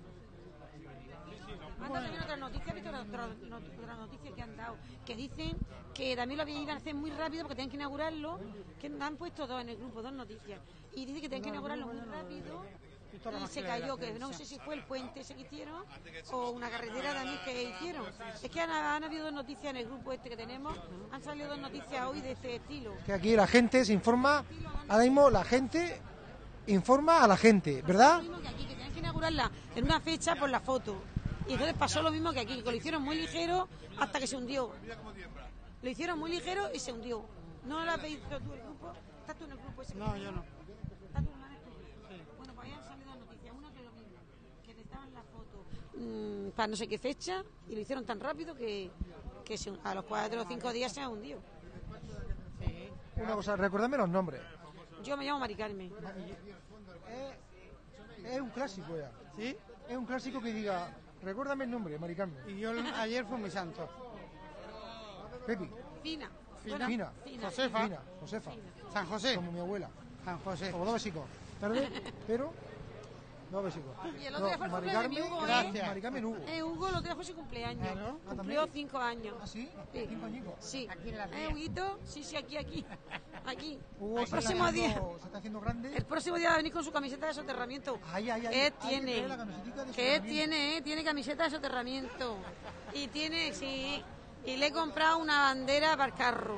[SPEAKER 15] Anda también otra noticia, ¿has visto otra, otra, otra noticia que han dado? Que dicen que también lo iban a hacer muy rápido porque tienen que inaugurarlo, que han puesto dos en el grupo, dos noticias. Y dice que tienen que inaugurarlo muy rápido y se cayó, que no sé si fue el puente ese que hicieron o una carretera también que hicieron. Es que han, han habido dos noticias en el grupo este que tenemos, han salido dos noticias hoy de este estilo.
[SPEAKER 1] Que aquí la gente se informa, ahora mismo la gente informa a la gente, ¿verdad?
[SPEAKER 15] Lo mismo que aquí, que tienen que inaugurarla en una fecha por la foto. Y entonces pasó lo mismo que aquí, que lo hicieron muy ligero hasta que se hundió. Lo hicieron muy ligero y se hundió. ¿No lo has pedido tú el grupo? ¿Estás tú en el grupo ese?
[SPEAKER 13] No, yo no.
[SPEAKER 15] ¿Estás tú, no eres tú? Bueno, pues ahí han salido las noticias. Una que lo mismo, que te estaban la foto mm, para no sé qué fecha y lo hicieron tan rápido que, que se- a los cuatro o cinco días se ha hundido.
[SPEAKER 1] Una cosa, recordadme los nombres.
[SPEAKER 15] Yo me llamo Mari Carmen.
[SPEAKER 1] Es un clásico ya.
[SPEAKER 13] ¿Sí?
[SPEAKER 1] Es un clásico que diga, recuérdame el nombre, Mari Carmen.
[SPEAKER 13] Y yo ayer fue mi santo.
[SPEAKER 1] Pepi.
[SPEAKER 15] Fina.
[SPEAKER 13] Fina.
[SPEAKER 1] Fina.
[SPEAKER 15] Fina.
[SPEAKER 13] Josefa.
[SPEAKER 1] Fina, Josefa.
[SPEAKER 13] San José.
[SPEAKER 1] Como mi abuela.
[SPEAKER 13] San José.
[SPEAKER 1] Como dos besicos. Tarde, pero dos besicos.
[SPEAKER 15] Y el otro día fue el
[SPEAKER 1] Mari
[SPEAKER 15] cumpleaños de mi
[SPEAKER 1] Carmen,
[SPEAKER 15] Hugo,
[SPEAKER 1] gracias.
[SPEAKER 15] ¿eh?
[SPEAKER 1] Mari Carmen Hugo.
[SPEAKER 15] Eh, Hugo, el otro día fue su cumpleaños.
[SPEAKER 1] Claro. Ah,
[SPEAKER 15] Cumplió
[SPEAKER 1] ¿también?
[SPEAKER 15] cinco años.
[SPEAKER 1] ¿Ah, sí?
[SPEAKER 15] Sí.
[SPEAKER 1] Cinco añicos.
[SPEAKER 15] Sí.
[SPEAKER 13] Aquí en la
[SPEAKER 15] ¿Eh,
[SPEAKER 13] ría.
[SPEAKER 15] Huguito? Sí, sí, aquí, aquí. Aquí.
[SPEAKER 1] Hugo
[SPEAKER 15] el
[SPEAKER 1] se
[SPEAKER 15] próximo
[SPEAKER 1] está
[SPEAKER 15] día.
[SPEAKER 1] haciendo- se está haciendo grande.
[SPEAKER 15] El próximo día va a venir con su camiseta de soterramiento.
[SPEAKER 1] Ay, ay, ay.
[SPEAKER 15] ¿Qué
[SPEAKER 1] Hay que
[SPEAKER 15] tiene?
[SPEAKER 1] traer la camisetica de
[SPEAKER 15] ¿Qué
[SPEAKER 1] soterramiento.
[SPEAKER 15] tiene? eh? Tiene camiseta de soterramiento. Y tiene, sí. Y le he comprado una bandera para el carro.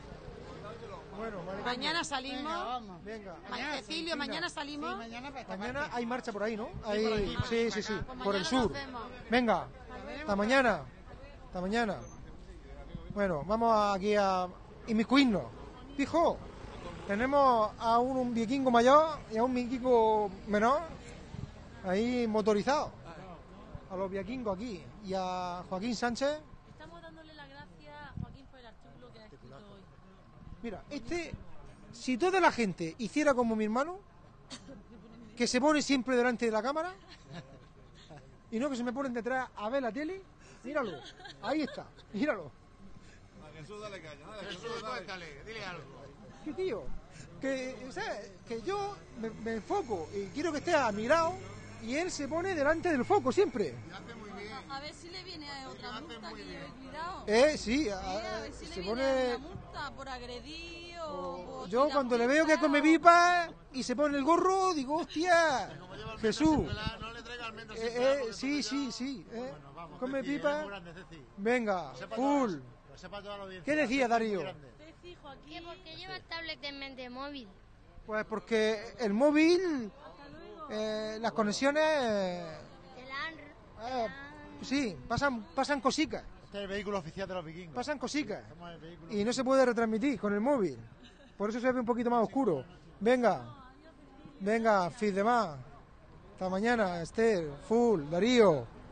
[SPEAKER 1] Bueno, Mari Carmen.
[SPEAKER 15] Mañana salimos.
[SPEAKER 13] Venga, vamos.
[SPEAKER 1] Venga.
[SPEAKER 15] Ma- Cecilio, mañana salimos.
[SPEAKER 13] Sí, mañana para esta
[SPEAKER 1] Mañana
[SPEAKER 13] parte.
[SPEAKER 1] hay marcha por ahí, ¿no? Ahí,
[SPEAKER 13] por aquí,
[SPEAKER 1] sí, sí, sí,
[SPEAKER 15] Pues
[SPEAKER 1] por el
[SPEAKER 15] mañana
[SPEAKER 1] sur.
[SPEAKER 15] nos vemos.
[SPEAKER 1] Venga, hasta mañana. Hasta mañana. Bueno, vamos aquí a inmiscuirnos. Fijo, tenemos a un, un vikingo mayor y a un vikingo menor ahí motorizado. A los vikingos aquí. Y a Joaquín Sánchez.
[SPEAKER 16] Estamos dándole las gracias a Joaquín por el artículo que ha escrito hoy.
[SPEAKER 1] Mira, este, si toda la gente hiciera como mi hermano, que se pone siempre delante de la cámara, y no que se me ponen detrás a ver la tele, míralo, ahí está, míralo.
[SPEAKER 17] A Jesús dale caña, dale, Jesús, cuéntale, dile algo.
[SPEAKER 1] ¿Qué tío? Que, o sea, que yo me, me enfoco y quiero que esté a mi lado y él se pone delante del foco siempre.
[SPEAKER 16] A ver si le viene otra multa que lleve cuidado.
[SPEAKER 1] Eh, sí,
[SPEAKER 16] Sí,
[SPEAKER 1] a-
[SPEAKER 16] a ver si
[SPEAKER 1] se
[SPEAKER 16] le
[SPEAKER 1] pone...
[SPEAKER 16] viene una multa por agredir o... o
[SPEAKER 1] Yo
[SPEAKER 16] tirar
[SPEAKER 1] cuando le veo que
[SPEAKER 16] piedras
[SPEAKER 1] come
[SPEAKER 16] o-
[SPEAKER 1] pipa y se pone el gorro, digo, hostia, Jesús.
[SPEAKER 17] No le traiga almendras
[SPEAKER 1] Eh,
[SPEAKER 17] sin
[SPEAKER 1] eh,
[SPEAKER 17] porque
[SPEAKER 1] sí,
[SPEAKER 17] eso
[SPEAKER 1] sí,
[SPEAKER 17] ya-
[SPEAKER 1] sí. eh.
[SPEAKER 17] Bueno, vamos,
[SPEAKER 1] Come
[SPEAKER 17] Ceci,
[SPEAKER 1] pipa.
[SPEAKER 17] eres muy grande, Ceci.
[SPEAKER 1] Venga,
[SPEAKER 17] Sepa
[SPEAKER 1] full.
[SPEAKER 17] toda- lo sepa toda la audiencia.
[SPEAKER 1] ¿Qué decía
[SPEAKER 17] Ceci es muy
[SPEAKER 1] Darío?
[SPEAKER 17] grande.
[SPEAKER 16] Ceci, Joaquín...
[SPEAKER 7] ¿Que por qué llevas tablet en vez de móvil?
[SPEAKER 1] Pues porque el móvil, eh, las conexiones, eh,
[SPEAKER 7] Te la han...
[SPEAKER 1] eh, sí, pasan, pasan cositas,
[SPEAKER 17] Este es el vehículo oficial de los vikingos.
[SPEAKER 1] pasan cositas.
[SPEAKER 17] Somos el vehículo
[SPEAKER 1] Y no se puede retransmitir con el móvil. Por eso se ve un poquito más oscuro. Venga, venga, fin de más. Hasta mañana, Esther, Full, Darío.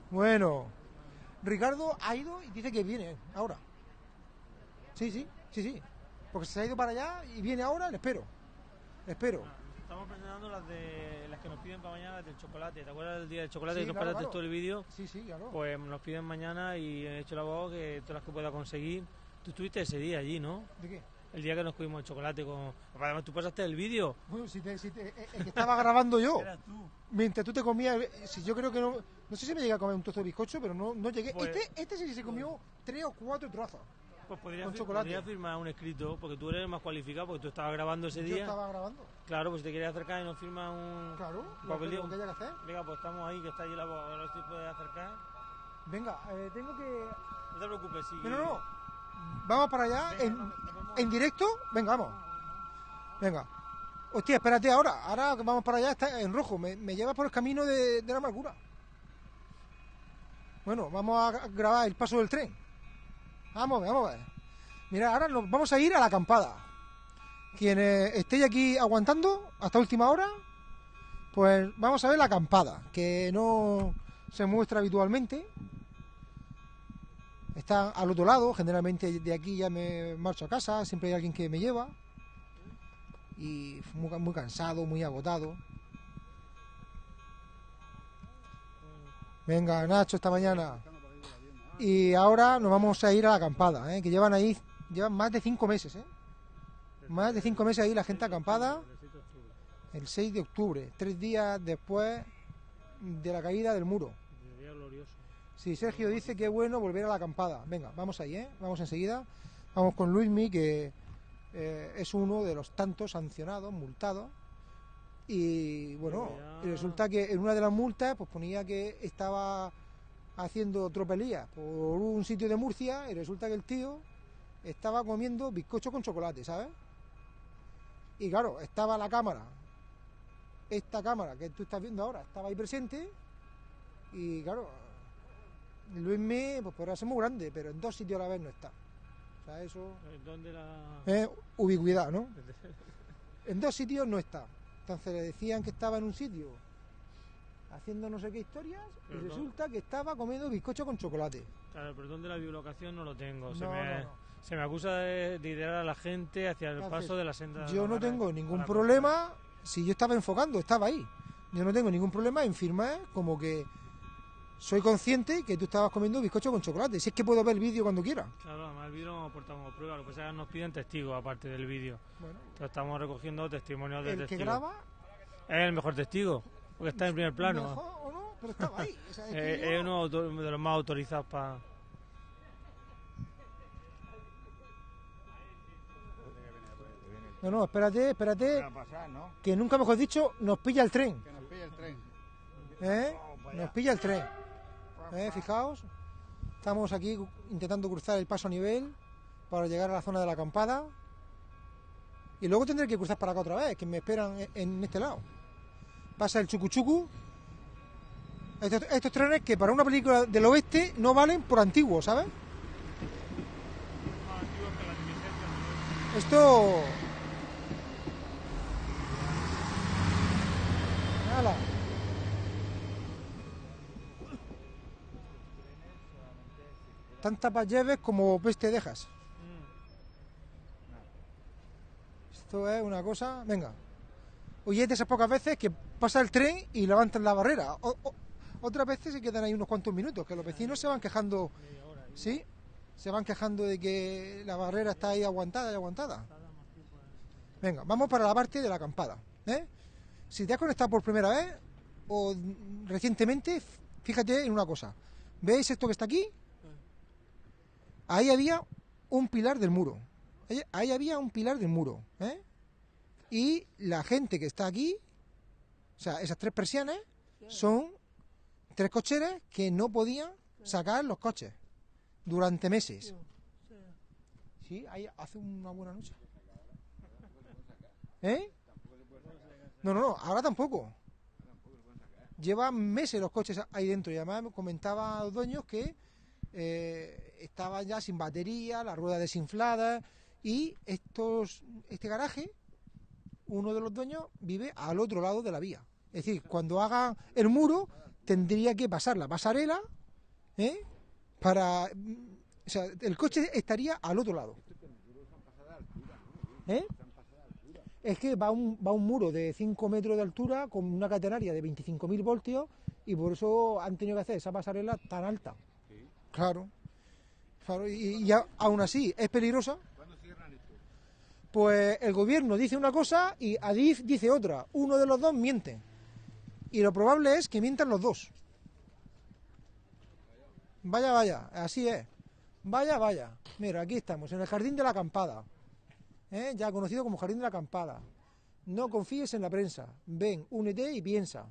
[SPEAKER 1] Bueno, Ricardo ha ido y dice que viene ahora. Sí, sí, sí, sí. Porque se ha ido para allá y viene ahora, le espero. Le espero.
[SPEAKER 18] Estamos presentando las de las que nos piden para mañana, las del chocolate. ¿Te acuerdas del día del chocolate
[SPEAKER 1] Sí,
[SPEAKER 18] que nos
[SPEAKER 1] claro,
[SPEAKER 18] paraste
[SPEAKER 1] claro.
[SPEAKER 18] todo el vídeo?
[SPEAKER 1] Sí, sí, claro.
[SPEAKER 18] Pues nos piden mañana y he hecho la voz que todas las que pueda conseguir. Tú estuviste ese día allí, ¿no?
[SPEAKER 1] ¿De qué?
[SPEAKER 18] El día que nos comimos el chocolate con... Además, tú pasaste el vídeo.
[SPEAKER 1] Bueno, si te, si te, el que estaba grabando yo.
[SPEAKER 18] Eras tú.
[SPEAKER 1] Mientras tú te comías, si yo creo que no, no sé si me llegué a comer un trozo de bizcocho, pero no, no llegué.
[SPEAKER 18] Pues-
[SPEAKER 1] este, este sí que se comió tres o cuatro trozos.
[SPEAKER 18] Pues podría,
[SPEAKER 1] Con
[SPEAKER 18] fir-
[SPEAKER 1] chocolate.
[SPEAKER 18] podría firmar un escrito, porque tú eres el más cualificado, porque tú estabas grabando ese
[SPEAKER 1] Yo
[SPEAKER 18] día.
[SPEAKER 1] estaba grabando.
[SPEAKER 18] Claro, pues si te quieres acercar y nos firma un
[SPEAKER 1] Claro,
[SPEAKER 18] un
[SPEAKER 1] lo que-
[SPEAKER 18] papelillo.
[SPEAKER 1] lo que haya que hacer.
[SPEAKER 18] Venga, pues estamos ahí, que está allí la voz. A ver si puedes acercar.
[SPEAKER 1] Venga, eh, tengo que.
[SPEAKER 18] No te preocupes, sí.
[SPEAKER 1] No, no, no. Vamos para allá, en, en directo. Venga, vamos. Venga. Hostia, espérate ahora. Ahora que vamos para allá, está en rojo. Me, me lleva por el camino de, de la amargura. Bueno, vamos a grabar el paso del tren. Vamos a ver, vamos a ver. Mira, ahora nos vamos a ir a la acampada. Quienes estéis aquí aguantando hasta última hora, pues vamos a ver la acampada, que no se muestra habitualmente. Está al otro lado, generalmente de aquí ya me marcho a casa, siempre hay alguien que me lleva. Y muy, muy cansado, muy agotado. Venga, Nacho, esta mañana. Y ahora nos vamos a ir a la acampada, ¿eh? Que llevan ahí, llevan más de cinco meses, ¿eh? Más de cinco meses ahí la gente acampada. El seis de octubre, tres días después de la caída del muro.
[SPEAKER 18] Día glorioso.
[SPEAKER 1] Sí, Sergio dice que es bueno volver a la acampada. Venga, vamos ahí, ¿eh? Vamos enseguida. Vamos con Luismi, que eh, es uno de los tantos sancionados, multados. Y bueno, y resulta que en una de las multas pues ponía que estaba haciendo tropelías por un sitio de Murcia y resulta que el tío estaba comiendo bizcocho con chocolate, ¿sabes? Y claro, estaba la cámara, esta cámara que tú estás viendo ahora, estaba ahí presente y claro, Luismi pues podrá ser muy grande, pero en dos sitios a la vez no está. O sea, eso
[SPEAKER 18] ¿Dónde la...?
[SPEAKER 1] es ubicuidad, ¿no? En dos sitios no está. Entonces le decían que estaba en un sitio haciendo no sé qué historias y
[SPEAKER 18] Pero no.
[SPEAKER 1] resulta que estaba comiendo bizcocho con chocolate.
[SPEAKER 18] Claro, el perdón de la biolocación no lo tengo. Se,
[SPEAKER 1] No,
[SPEAKER 18] me,
[SPEAKER 1] no, no.
[SPEAKER 18] se me acusa de liderar a la gente hacia el
[SPEAKER 1] Entonces,
[SPEAKER 18] paso de la senda.
[SPEAKER 1] yo no
[SPEAKER 18] para-
[SPEAKER 1] tengo ningún
[SPEAKER 18] para
[SPEAKER 1] problema, si yo estaba enfocando, estaba ahí. Yo no tengo ningún problema en firmar como que soy consciente que tú estabas comiendo bizcocho con chocolate. Si es que puedo ver el vídeo cuando quiera.
[SPEAKER 18] Claro, además el vídeo lo aportamos prueba, lo que pasa es que nos piden testigos aparte del vídeo.
[SPEAKER 1] Bueno.
[SPEAKER 18] Entonces estamos recogiendo testimonios de
[SPEAKER 1] El que
[SPEAKER 18] testigos.
[SPEAKER 1] graba
[SPEAKER 18] Es el mejor testigo, porque está en primer plano.
[SPEAKER 1] mejor o no, pero estaba ahí. O sea, es que
[SPEAKER 18] Eh,
[SPEAKER 1] yo-
[SPEAKER 18] es uno auto- de los más autorizados para...
[SPEAKER 1] No, no, espérate, espérate.
[SPEAKER 17] Va a pasar, ¿no?
[SPEAKER 1] Que nunca mejor dicho, nos pilla el tren.
[SPEAKER 17] Que nos pille el tren.
[SPEAKER 1] ¿Eh? Nos pilla el tren. ¿Eh? Fijaos. Estamos aquí intentando cruzar el paso a nivel para llegar a la zona de la acampada. Y luego tendré que cruzar para acá otra vez, que me esperan en- en este lado. Pasa el chucuchucu. Estos, estos trenes que para una película del oeste no valen por antiguos, ¿sabes? Esto... ¡Hala! Tantas lleves como peste dejas. Esto es una cosa... Venga. Oye, es de esas pocas veces que pasa el tren y levantan la barrera. O- o- otras veces se quedan ahí unos cuantos minutos, que los vecinos se van quejando... ¿Sí? Se van quejando de que la barrera está ahí aguantada y aguantada. Venga, vamos para la parte de la acampada, ¿eh? Si te has conectado por primera vez o mm, recientemente, fíjate en una cosa. ¿Veis esto que está aquí? Ahí había un pilar del muro. Ahí, ahí había un pilar del muro, ¿eh? Y la gente que está aquí, o sea, esas tres persianas, son tres cocheras que no podían sacar los coches durante meses. Sí, ahí hace una buena noche. ¿Eh? No, no, no, ahora tampoco. Llevan meses los coches ahí dentro y además me comentaba a los dueños que eh, estaban ya sin batería, las ruedas desinfladas y estos, este garaje, uno de los dueños vive al otro lado de la vía. Es decir, cuando hagan el muro, tendría que pasar la pasarela, ¿eh? Para... O sea, el coche estaría al otro lado. ¿Eh? Es que va un, va un muro de cinco metros de altura con una catenaria de veinticinco mil voltios y por eso han tenido que hacer esa pasarela tan alta. Claro. Claro, y, y ya, aún así es peligrosa. Pues el gobierno dice una cosa y Adif dice otra. Uno de los dos miente. Y lo probable es que mientan los dos. Vaya, vaya, así es. Vaya, vaya. Mira, aquí estamos, en el Jardín de la Acampada. ¿Eh? Ya conocido como Jardín de la Acampada. No confíes en la prensa. Ven, únete y piensa.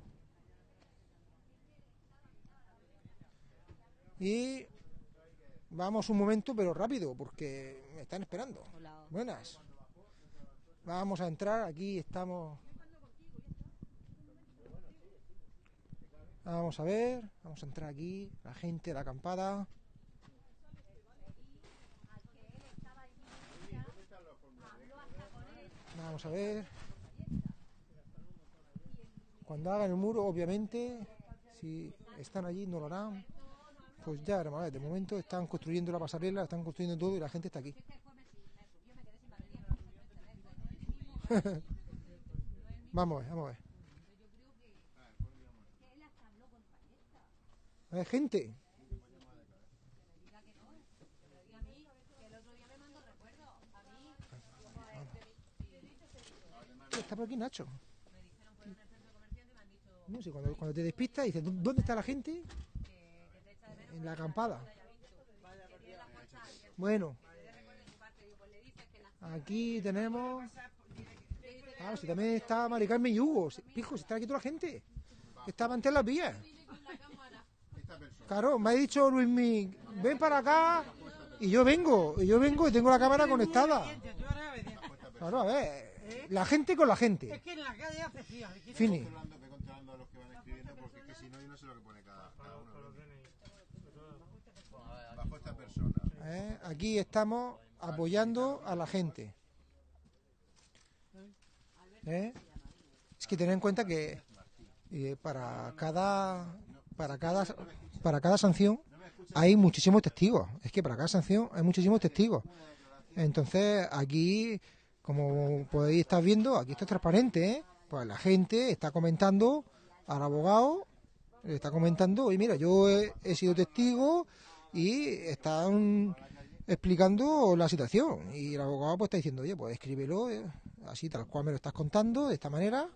[SPEAKER 1] Y vamos un momento, pero rápido, porque me están esperando. Hola. Buenas. Vamos a entrar, aquí estamos. Vamos a ver, vamos a entrar aquí, la gente de la acampada. Vamos a ver. Cuando hagan el muro, obviamente, si están allí, no lo harán. Pues ya, hermano, de momento están construyendo la pasarela, están construyendo todo y la gente está aquí. Vamos a ver, vamos a ver. A ver, gente. Está por aquí Nacho. No sé, cuando, cuando te despistas dices, ¿dónde está la gente? En la acampada. Bueno, aquí tenemos. Claro, si también está Mari Carmen y Hugo. Pijo, si está aquí toda la gente. Estaban en las vías. Claro, me ha dicho Luismi, ven para acá. Y yo vengo, y yo vengo y tengo la cámara conectada. Claro, a ver. La gente con la gente.
[SPEAKER 13] Es que en la calle hace frío.
[SPEAKER 1] Fini.
[SPEAKER 17] Ve controlando a los que van escribiendo porque es que si no, yo no sé lo que pone cada, cada uno. Bajo esta persona.
[SPEAKER 1] ¿Eh? Aquí estamos apoyando a la gente. ¿Eh? Es que tened en cuenta que eh, para cada para cada para cada sanción hay muchísimos testigos. Es que para cada sanción hay muchísimos testigos. Entonces aquí, como podéis estar viendo, aquí está transparente, ¿eh? Pues la gente está comentando al abogado, le está comentando, oye, mira, yo he, he sido testigo y están explicando la situación. Y el abogado pues está diciendo, oye, pues escríbelo eh, así tal cual me lo estás contando, de esta manera,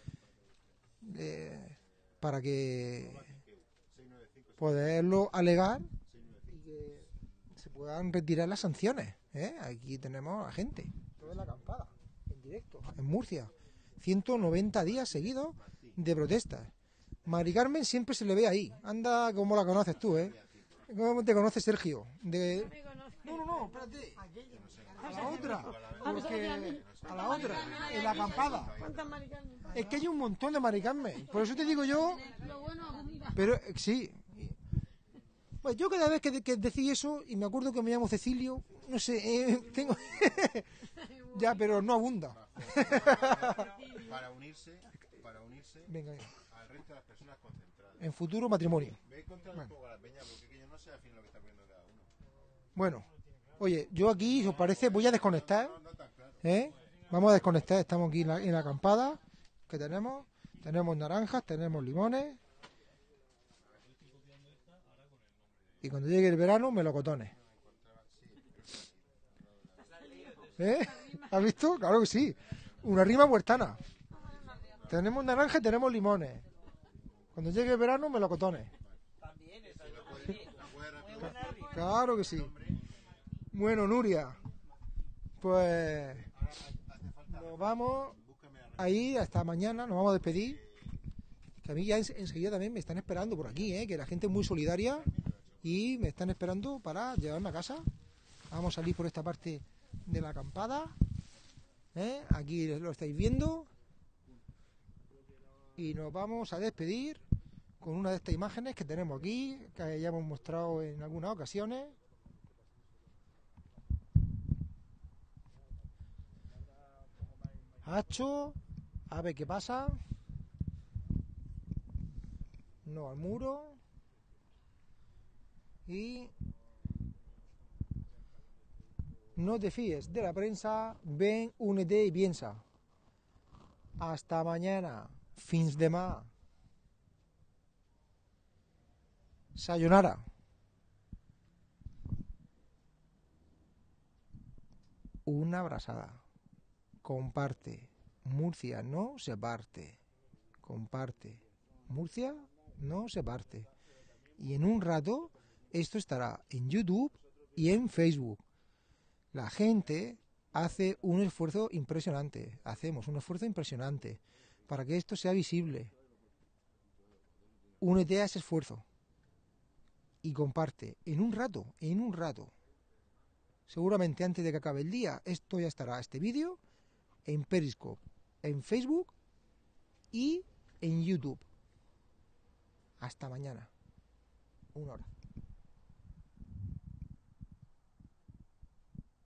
[SPEAKER 1] eh, para que poderlo alegar y que se puedan retirar las sanciones. ¿eh? Aquí tenemos a gente, toda la acampada, en directo, en Murcia. ciento noventa días seguidos de protestas. Mari Carmen siempre se le ve ahí. Anda como la conoces tú, ¿eh? ¿Cómo te conoces, Sergio? De... No, no, no, espérate. A la otra. Porque a la otra, en la acampada. Es que hay un montón de Mari Carmen. Por eso te digo yo... Pero eh, sí. Pues yo cada vez que, que decís eso, y me acuerdo que me llamo Cecilio, no sé, eh, tengo... ya, pero no abunda.
[SPEAKER 17] Para unirse, para unirse
[SPEAKER 1] Venga,
[SPEAKER 17] al resto de las personas concentradas.
[SPEAKER 1] En futuro matrimonio.
[SPEAKER 17] Ve contra
[SPEAKER 1] Bueno.
[SPEAKER 17] un poco a la peña, porque yo no sé al fin lo que está viendo cada uno.
[SPEAKER 1] Bueno, oye, yo aquí, si os parece, voy a desconectar. ¿eh? Vamos a desconectar, estamos aquí en la, en la acampada que tenemos. Tenemos naranjas, tenemos limones. Y cuando llegue el verano, melocotones. ¿Eh? ¿Has visto? Claro que sí. Una rima huertana. Tenemos naranja y tenemos limones. Cuando llegue el verano, melocotones. Claro que sí. Bueno, Nuria, pues nos vamos ahí hasta mañana, nos vamos a despedir. Que a mí ya en, enseguida también me están esperando por aquí, ¿eh? Que la gente es muy solidaria y me están esperando para llevarme a casa. Vamos a salir por esta parte de la acampada. ¿eh? Aquí lo estáis viendo. Y nos vamos a despedir con una de estas imágenes que tenemos aquí, que ya hemos mostrado en algunas ocasiones. Hacho, a ver qué pasa. no al muro. Y no te fíes de la prensa, ven, únete y piensa. Hasta mañana, fins demà. Sayonara. Una abrazada. Comparte. Murcia no se parte. Comparte. Murcia no se parte. Y en un rato esto estará en YouTube y en Facebook. La gente hace un esfuerzo impresionante. Hacemos un esfuerzo impresionante para que esto sea visible. Únete a ese esfuerzo. Y comparte. En un rato, en un rato. Seguramente antes de que acabe el día, esto ya estará, este vídeo, en Periscope, en Facebook y en YouTube. Hasta mañana. Una hora.